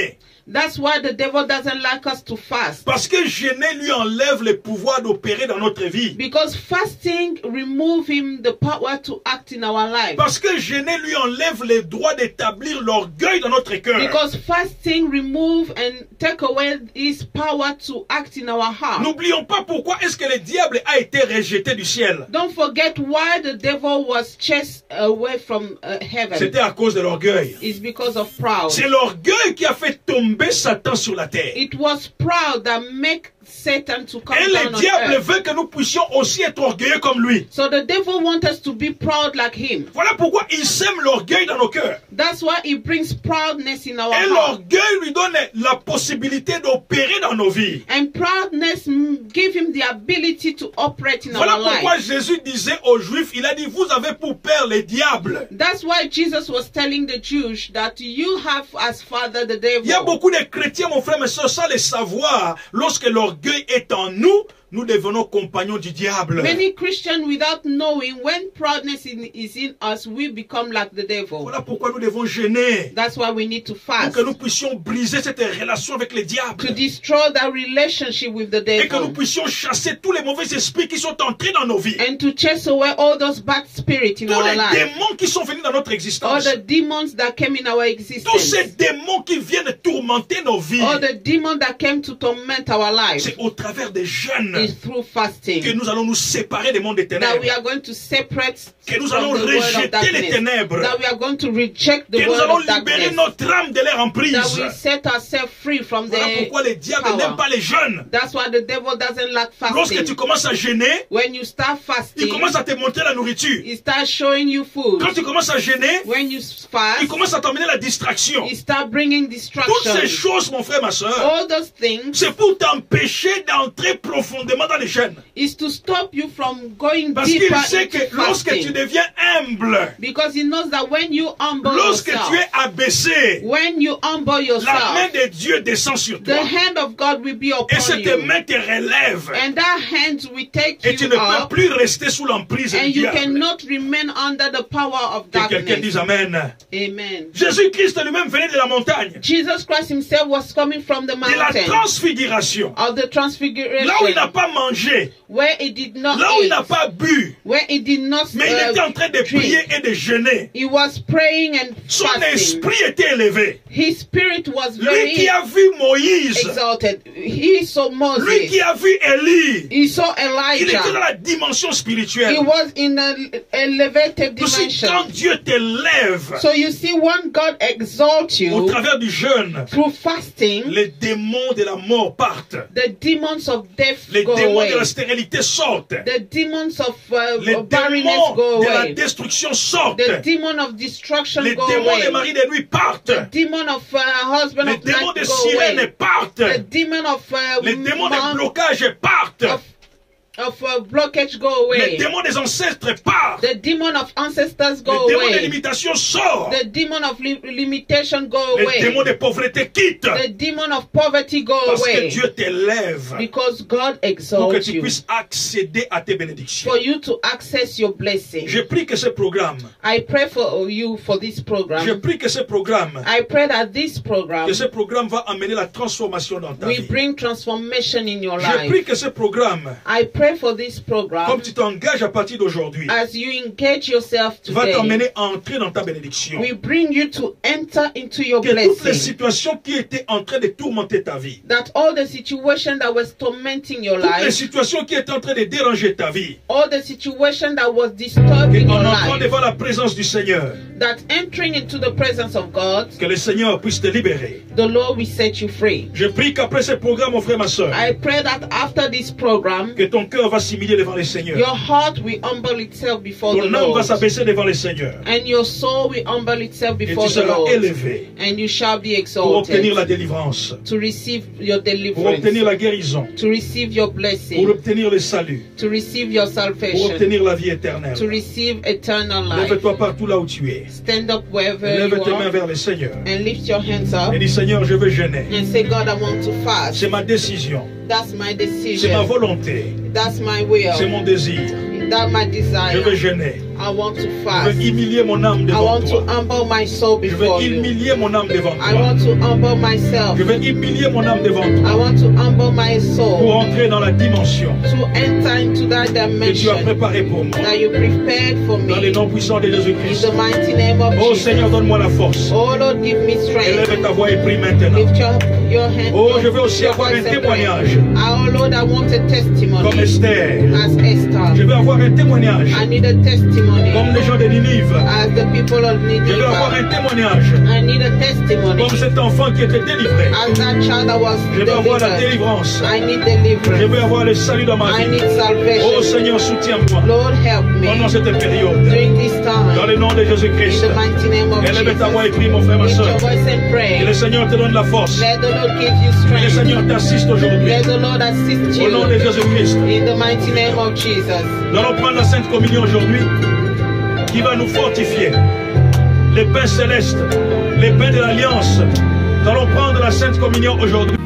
B: That's why the devil doesn't like us to fast.
A: Parce que jeûner lui enlève le pouvoir d'opérer dans notre vie.
B: Because fasting removes him the power to act in our life.
A: Parce que jeûner lui enlève le droit d'établir l'orgueil dans notre cœur.
B: Because fasting removes and take away his power to act in our heart.
A: N'oublions pas pourquoi est-ce que le diable a été rejeté du ciel.
B: Don't forget why the devil was chased away from heaven.
A: C'était à cause de l'orgueil.
B: It's because of pride.
A: C'est l'orgueil qui a fait tomber Satan sur la terre.
B: It was pride that make Satan to come
A: Et
B: down
A: le
B: on
A: diable
B: earth.
A: veut que nous puissions aussi être orgueilleux comme lui.
B: So the devil wants us to be proud like him.
A: Voilà pourquoi il sème l'orgueil dans nos cœurs.
B: That's why he brings proudness in our
A: Et
B: heart.
A: l'orgueil lui donne la possibilité d'opérer dans nos vies.
B: And proudness give him the ability to operate in
A: Voilà
B: our
A: pourquoi
B: life.
A: Jésus disait aux Juifs, il a dit, vous avez pour père le diable.
B: That's why Jesus was telling the Jews that you have as father the devil.
A: Il y a beaucoup de chrétiens, mon frère, mais sans le savoir, lorsque l'orgueil est en nous, nous devenons compagnons du diable.
B: Many Christians, without knowing, when proudness is in us, we become like the devil.
A: Voilà pourquoi nous devons jeûner.
B: That's why we need to
A: Pour
B: fast.
A: que nous puissions briser cette relation avec le diable.
B: To destroy that relationship with the
A: Et que nous
B: devil.
A: puissions chasser tous les mauvais esprits qui sont entrés dans nos vies.
B: And to chase away all those bad spirits in
A: Tous
B: our
A: les
B: life.
A: démons qui sont venus dans notre
B: All
A: existence.
B: the demons that came in our
A: Tous
B: existence.
A: ces démons qui viennent tourmenter nos vies.
B: All the demons that came to torment our life.
A: C'est au travers des jeûnes
B: Is through fasting.
A: que nous allons nous séparer des mondes des
B: That
A: ténèbres.
B: we are going to separate
A: Que nous
B: from
A: allons
B: the world of
A: rejeter les
B: darkness.
A: ténèbres.
B: That we are going to reject the
A: Que nous
B: world
A: allons
B: of
A: libérer
B: darkness.
A: notre âme de leur emprise.
B: That we set ourselves free from
A: Voilà
B: the
A: pourquoi le diable
B: power.
A: n'aime pas les jeûnes.
B: That's why the devil doesn't like
A: Lorsque tu
B: fasting.
A: commences à jeûner,
B: When you start
A: il
B: fasting,
A: commence à te montrer la nourriture.
B: he starts showing you food.
A: Quand tu commences à jeûner,
B: When you
A: il
B: fast,
A: commence à t'emmener la distraction.
B: he starts bringing
A: Toutes ces
B: distractions.
A: choses, mon frère, ma soeur,
B: All those things
A: c'est pour t'empêcher d'entrer profondément dans les jeûnes.
B: is to stop you from going
A: Parce qu'il
B: deeper
A: sait que
B: into
A: lorsque tu
B: fasting.
A: deviens humble,
B: Because he knows that when you humble
A: lorsque
B: yourself,
A: tu es abaissé,
B: when you humble
A: la main
B: yourself,
A: de Dieu descend sur
B: the
A: toi.
B: hand of God will be
A: Et
B: upon
A: cette
B: you.
A: main te relève.
B: And that hand will take
A: Et tu
B: you
A: ne peux
B: up,
A: plus rester sous l'emprise du
B: and you
A: diable.
B: cannot remain under the power of
A: Que quelqu'un dise
B: darkness.
A: Amen.
B: Amen.
A: Jésus-Christ lui-même venait de la montagne,
B: Jesus Christ himself was coming from the
A: de la
B: mountain
A: transfiguration.
B: of the transfiguration,
A: Là où il n'a pas mangé,
B: where he did not
A: là où il
B: eat,
A: n'a pas bu,
B: where he did not
A: mais il était en train de
B: drink.
A: prier et de jeûner.
B: He was praying and
A: Son
B: fasting.
A: esprit était élevé.
B: His spirit was
A: Lui qui
B: very
A: a vu Moïse,
B: exalted. He saw
A: lui qui
B: Moses.
A: a vu Élie,
B: He saw
A: il était dans
B: Elijah.
A: la dimension
B: He
A: spirituelle.
B: was in an elevated
A: Tu sais,
B: dimension.
A: quand Dieu t'élève
B: So you see, when God exalts
A: au
B: you
A: travers du jeûne,
B: through fasting,
A: les démons de la mort partent.
B: the demons of death
A: Les
B: go
A: démons
B: away.
A: de la stérilité sortent.
B: The demons of
A: Les
B: barrenness
A: démons
B: go
A: de la
B: away.
A: destruction sortent.
B: The demon of destruction
A: Les
B: go
A: démons des
B: away.
A: maris de nuit partent.
B: The demon of husband
A: Les
B: of
A: démons
B: night
A: des
B: go
A: sirènes
B: away.
A: partent.
B: The demon of
A: Les démons des
B: mount-
A: blocages partent.
B: of blockage go
A: Les
B: away.
A: démons des ancêtres partent.
B: The demon of ancestors
A: Les
B: go
A: démons des
B: away.
A: limitations sortent.
B: The demon of limitation go
A: Les démons
B: away.
A: de pauvreté quittent.
B: The demon of poverty go
A: Parce que
B: away.
A: Dieu t'élève
B: Because God
A: pour que
B: exalts
A: tu
B: you.
A: puisses accéder à tes bénédictions.
B: For you to access your blessing.
A: Je prie que ce programme,
B: I pray for you for this
A: je
B: program.
A: prie que ce programme,
B: I pray that this program
A: va amener la transformation dans ta
B: will
A: vie.
B: bring transformation in your
A: Je
B: life.
A: prie que ce programme,
B: I pray for this
A: comme
B: program
A: tu t'engages à partir d'aujourd'hui,
B: as you engage yourself
A: va
B: today.
A: t'emmener à entrer dans ta bénédiction.
B: We bring you to enter into your
A: Que toutes les
B: blessing.
A: situations qui étaient en train de tourmenter ta vie,
B: That all the situation that was tormenting your
A: toutes les
B: life,
A: situations qui étaient en train de déranger ta vie,
B: all the situation that was disturbing your
A: en entrant
B: life,
A: devant la présence du Seigneur,
B: that entering into the presence of God,
A: que le Seigneur puisse te libérer.
B: the Lord will set you free.
A: Je prie qu'après ce programme, mon frère, ma soeur,
B: I pray that after this program,
A: que ton cœur va s'humilier devant le Seigneur.
B: your heart will humble itself before the
A: Ton âme va
B: Lord,
A: s'abaisser devant le Seigneur.
B: and your soul will humble itself
A: Et
B: before
A: tu
B: the
A: seras
B: Lord,
A: élevé
B: and you shall be
A: pour obtenir
B: exalted
A: la délivrance,
B: to receive your
A: pour
B: deliverance,
A: obtenir la guérison,
B: to receive your
A: pour
B: blessing,
A: obtenir le salut,
B: to receive your
A: pour
B: salvation,
A: obtenir la vie éternelle.
B: to receive eternal life.
A: Lève-toi partout là où tu es.
B: Stand up wherever
A: Lève
B: you
A: tes mains
B: are
A: vers le Seigneur.
B: and lift your hands up
A: Et dis, Seigneur, je veux jeûner.
B: and say, God, I want to fast.
A: C'est ma décision.
B: That's my
A: C'est ma
B: decision.
A: volonté.
B: That's my
A: C'est
B: will.
A: mon désir.
B: That's my
A: Je veux
B: desire.
A: jeûner.
B: I want to
A: Je
B: fast.
A: veux humilier mon âme
B: I
A: devant
B: want to
A: toi.
B: humble my soul
A: Je veux
B: before you.
A: humilier mon âme devant
B: I
A: toi.
B: want to humble myself.
A: Je veux humilier mon âme devant
B: I
A: toi.
B: want to humble my
A: Pour
B: soul
A: entrer dans la dimension
B: to enter into that
A: que tu as
B: dimension
A: préparée pour moi.
B: that you prepared for
A: Dans les
B: me.
A: noms puissants de
B: In
A: Jésus-Christ.
B: the mighty name of
A: Oh
B: Jesus.
A: Seigneur, donne-moi la force.
B: Oh Lord, give me strength.
A: Élève ta voix et prie maintenant.
B: Lift your hand.
A: Oh, je veux aussi
B: your
A: avoir un
B: voice and pray.
A: témoignage.
B: Oh Lord, I want a
A: Comme
B: testimony
A: Esther.
B: as Esther.
A: Je veux avoir un témoignage.
B: I need a testimony
A: Comme les gens de Ninive.
B: as the people of
A: Je veux avoir un
B: Nineveh.
A: témoignage.
B: I need a testimony
A: Comme cet enfant qui était délivré.
B: as that child that was
A: Je veux avoir la
B: delivered.
A: délivrance.
B: I need
A: Je
B: deliverance.
A: veux avoir le salut dans ma
B: I
A: vie.
B: need
A: Oh
B: salvation.
A: Seigneur, soutiens-moi
B: Lord, help
A: pendant
B: me
A: cette période.
B: during this
A: Dans
B: time.
A: le nom de
B: In
A: Jésus-Christ.
B: the mighty name of
A: Élève ta voix et
B: Jesus.
A: prie, mon frère, ma
B: Lift
A: soeur.
B: your voice and
A: Que le
B: pray.
A: Seigneur te donne la force.
B: Let the Lord give you
A: Que le
B: strength.
A: Seigneur t'assiste aujourd'hui.
B: Let the Lord assist
A: Au nom de
B: you.
A: Jésus-Christ.
B: In the mighty name of Jesus.
A: Nous allons prendre la Sainte Communion aujourd'hui qui va nous fortifier. Les pains célestes, les pains de l'Alliance. Nous allons prendre la Sainte Communion aujourd'hui.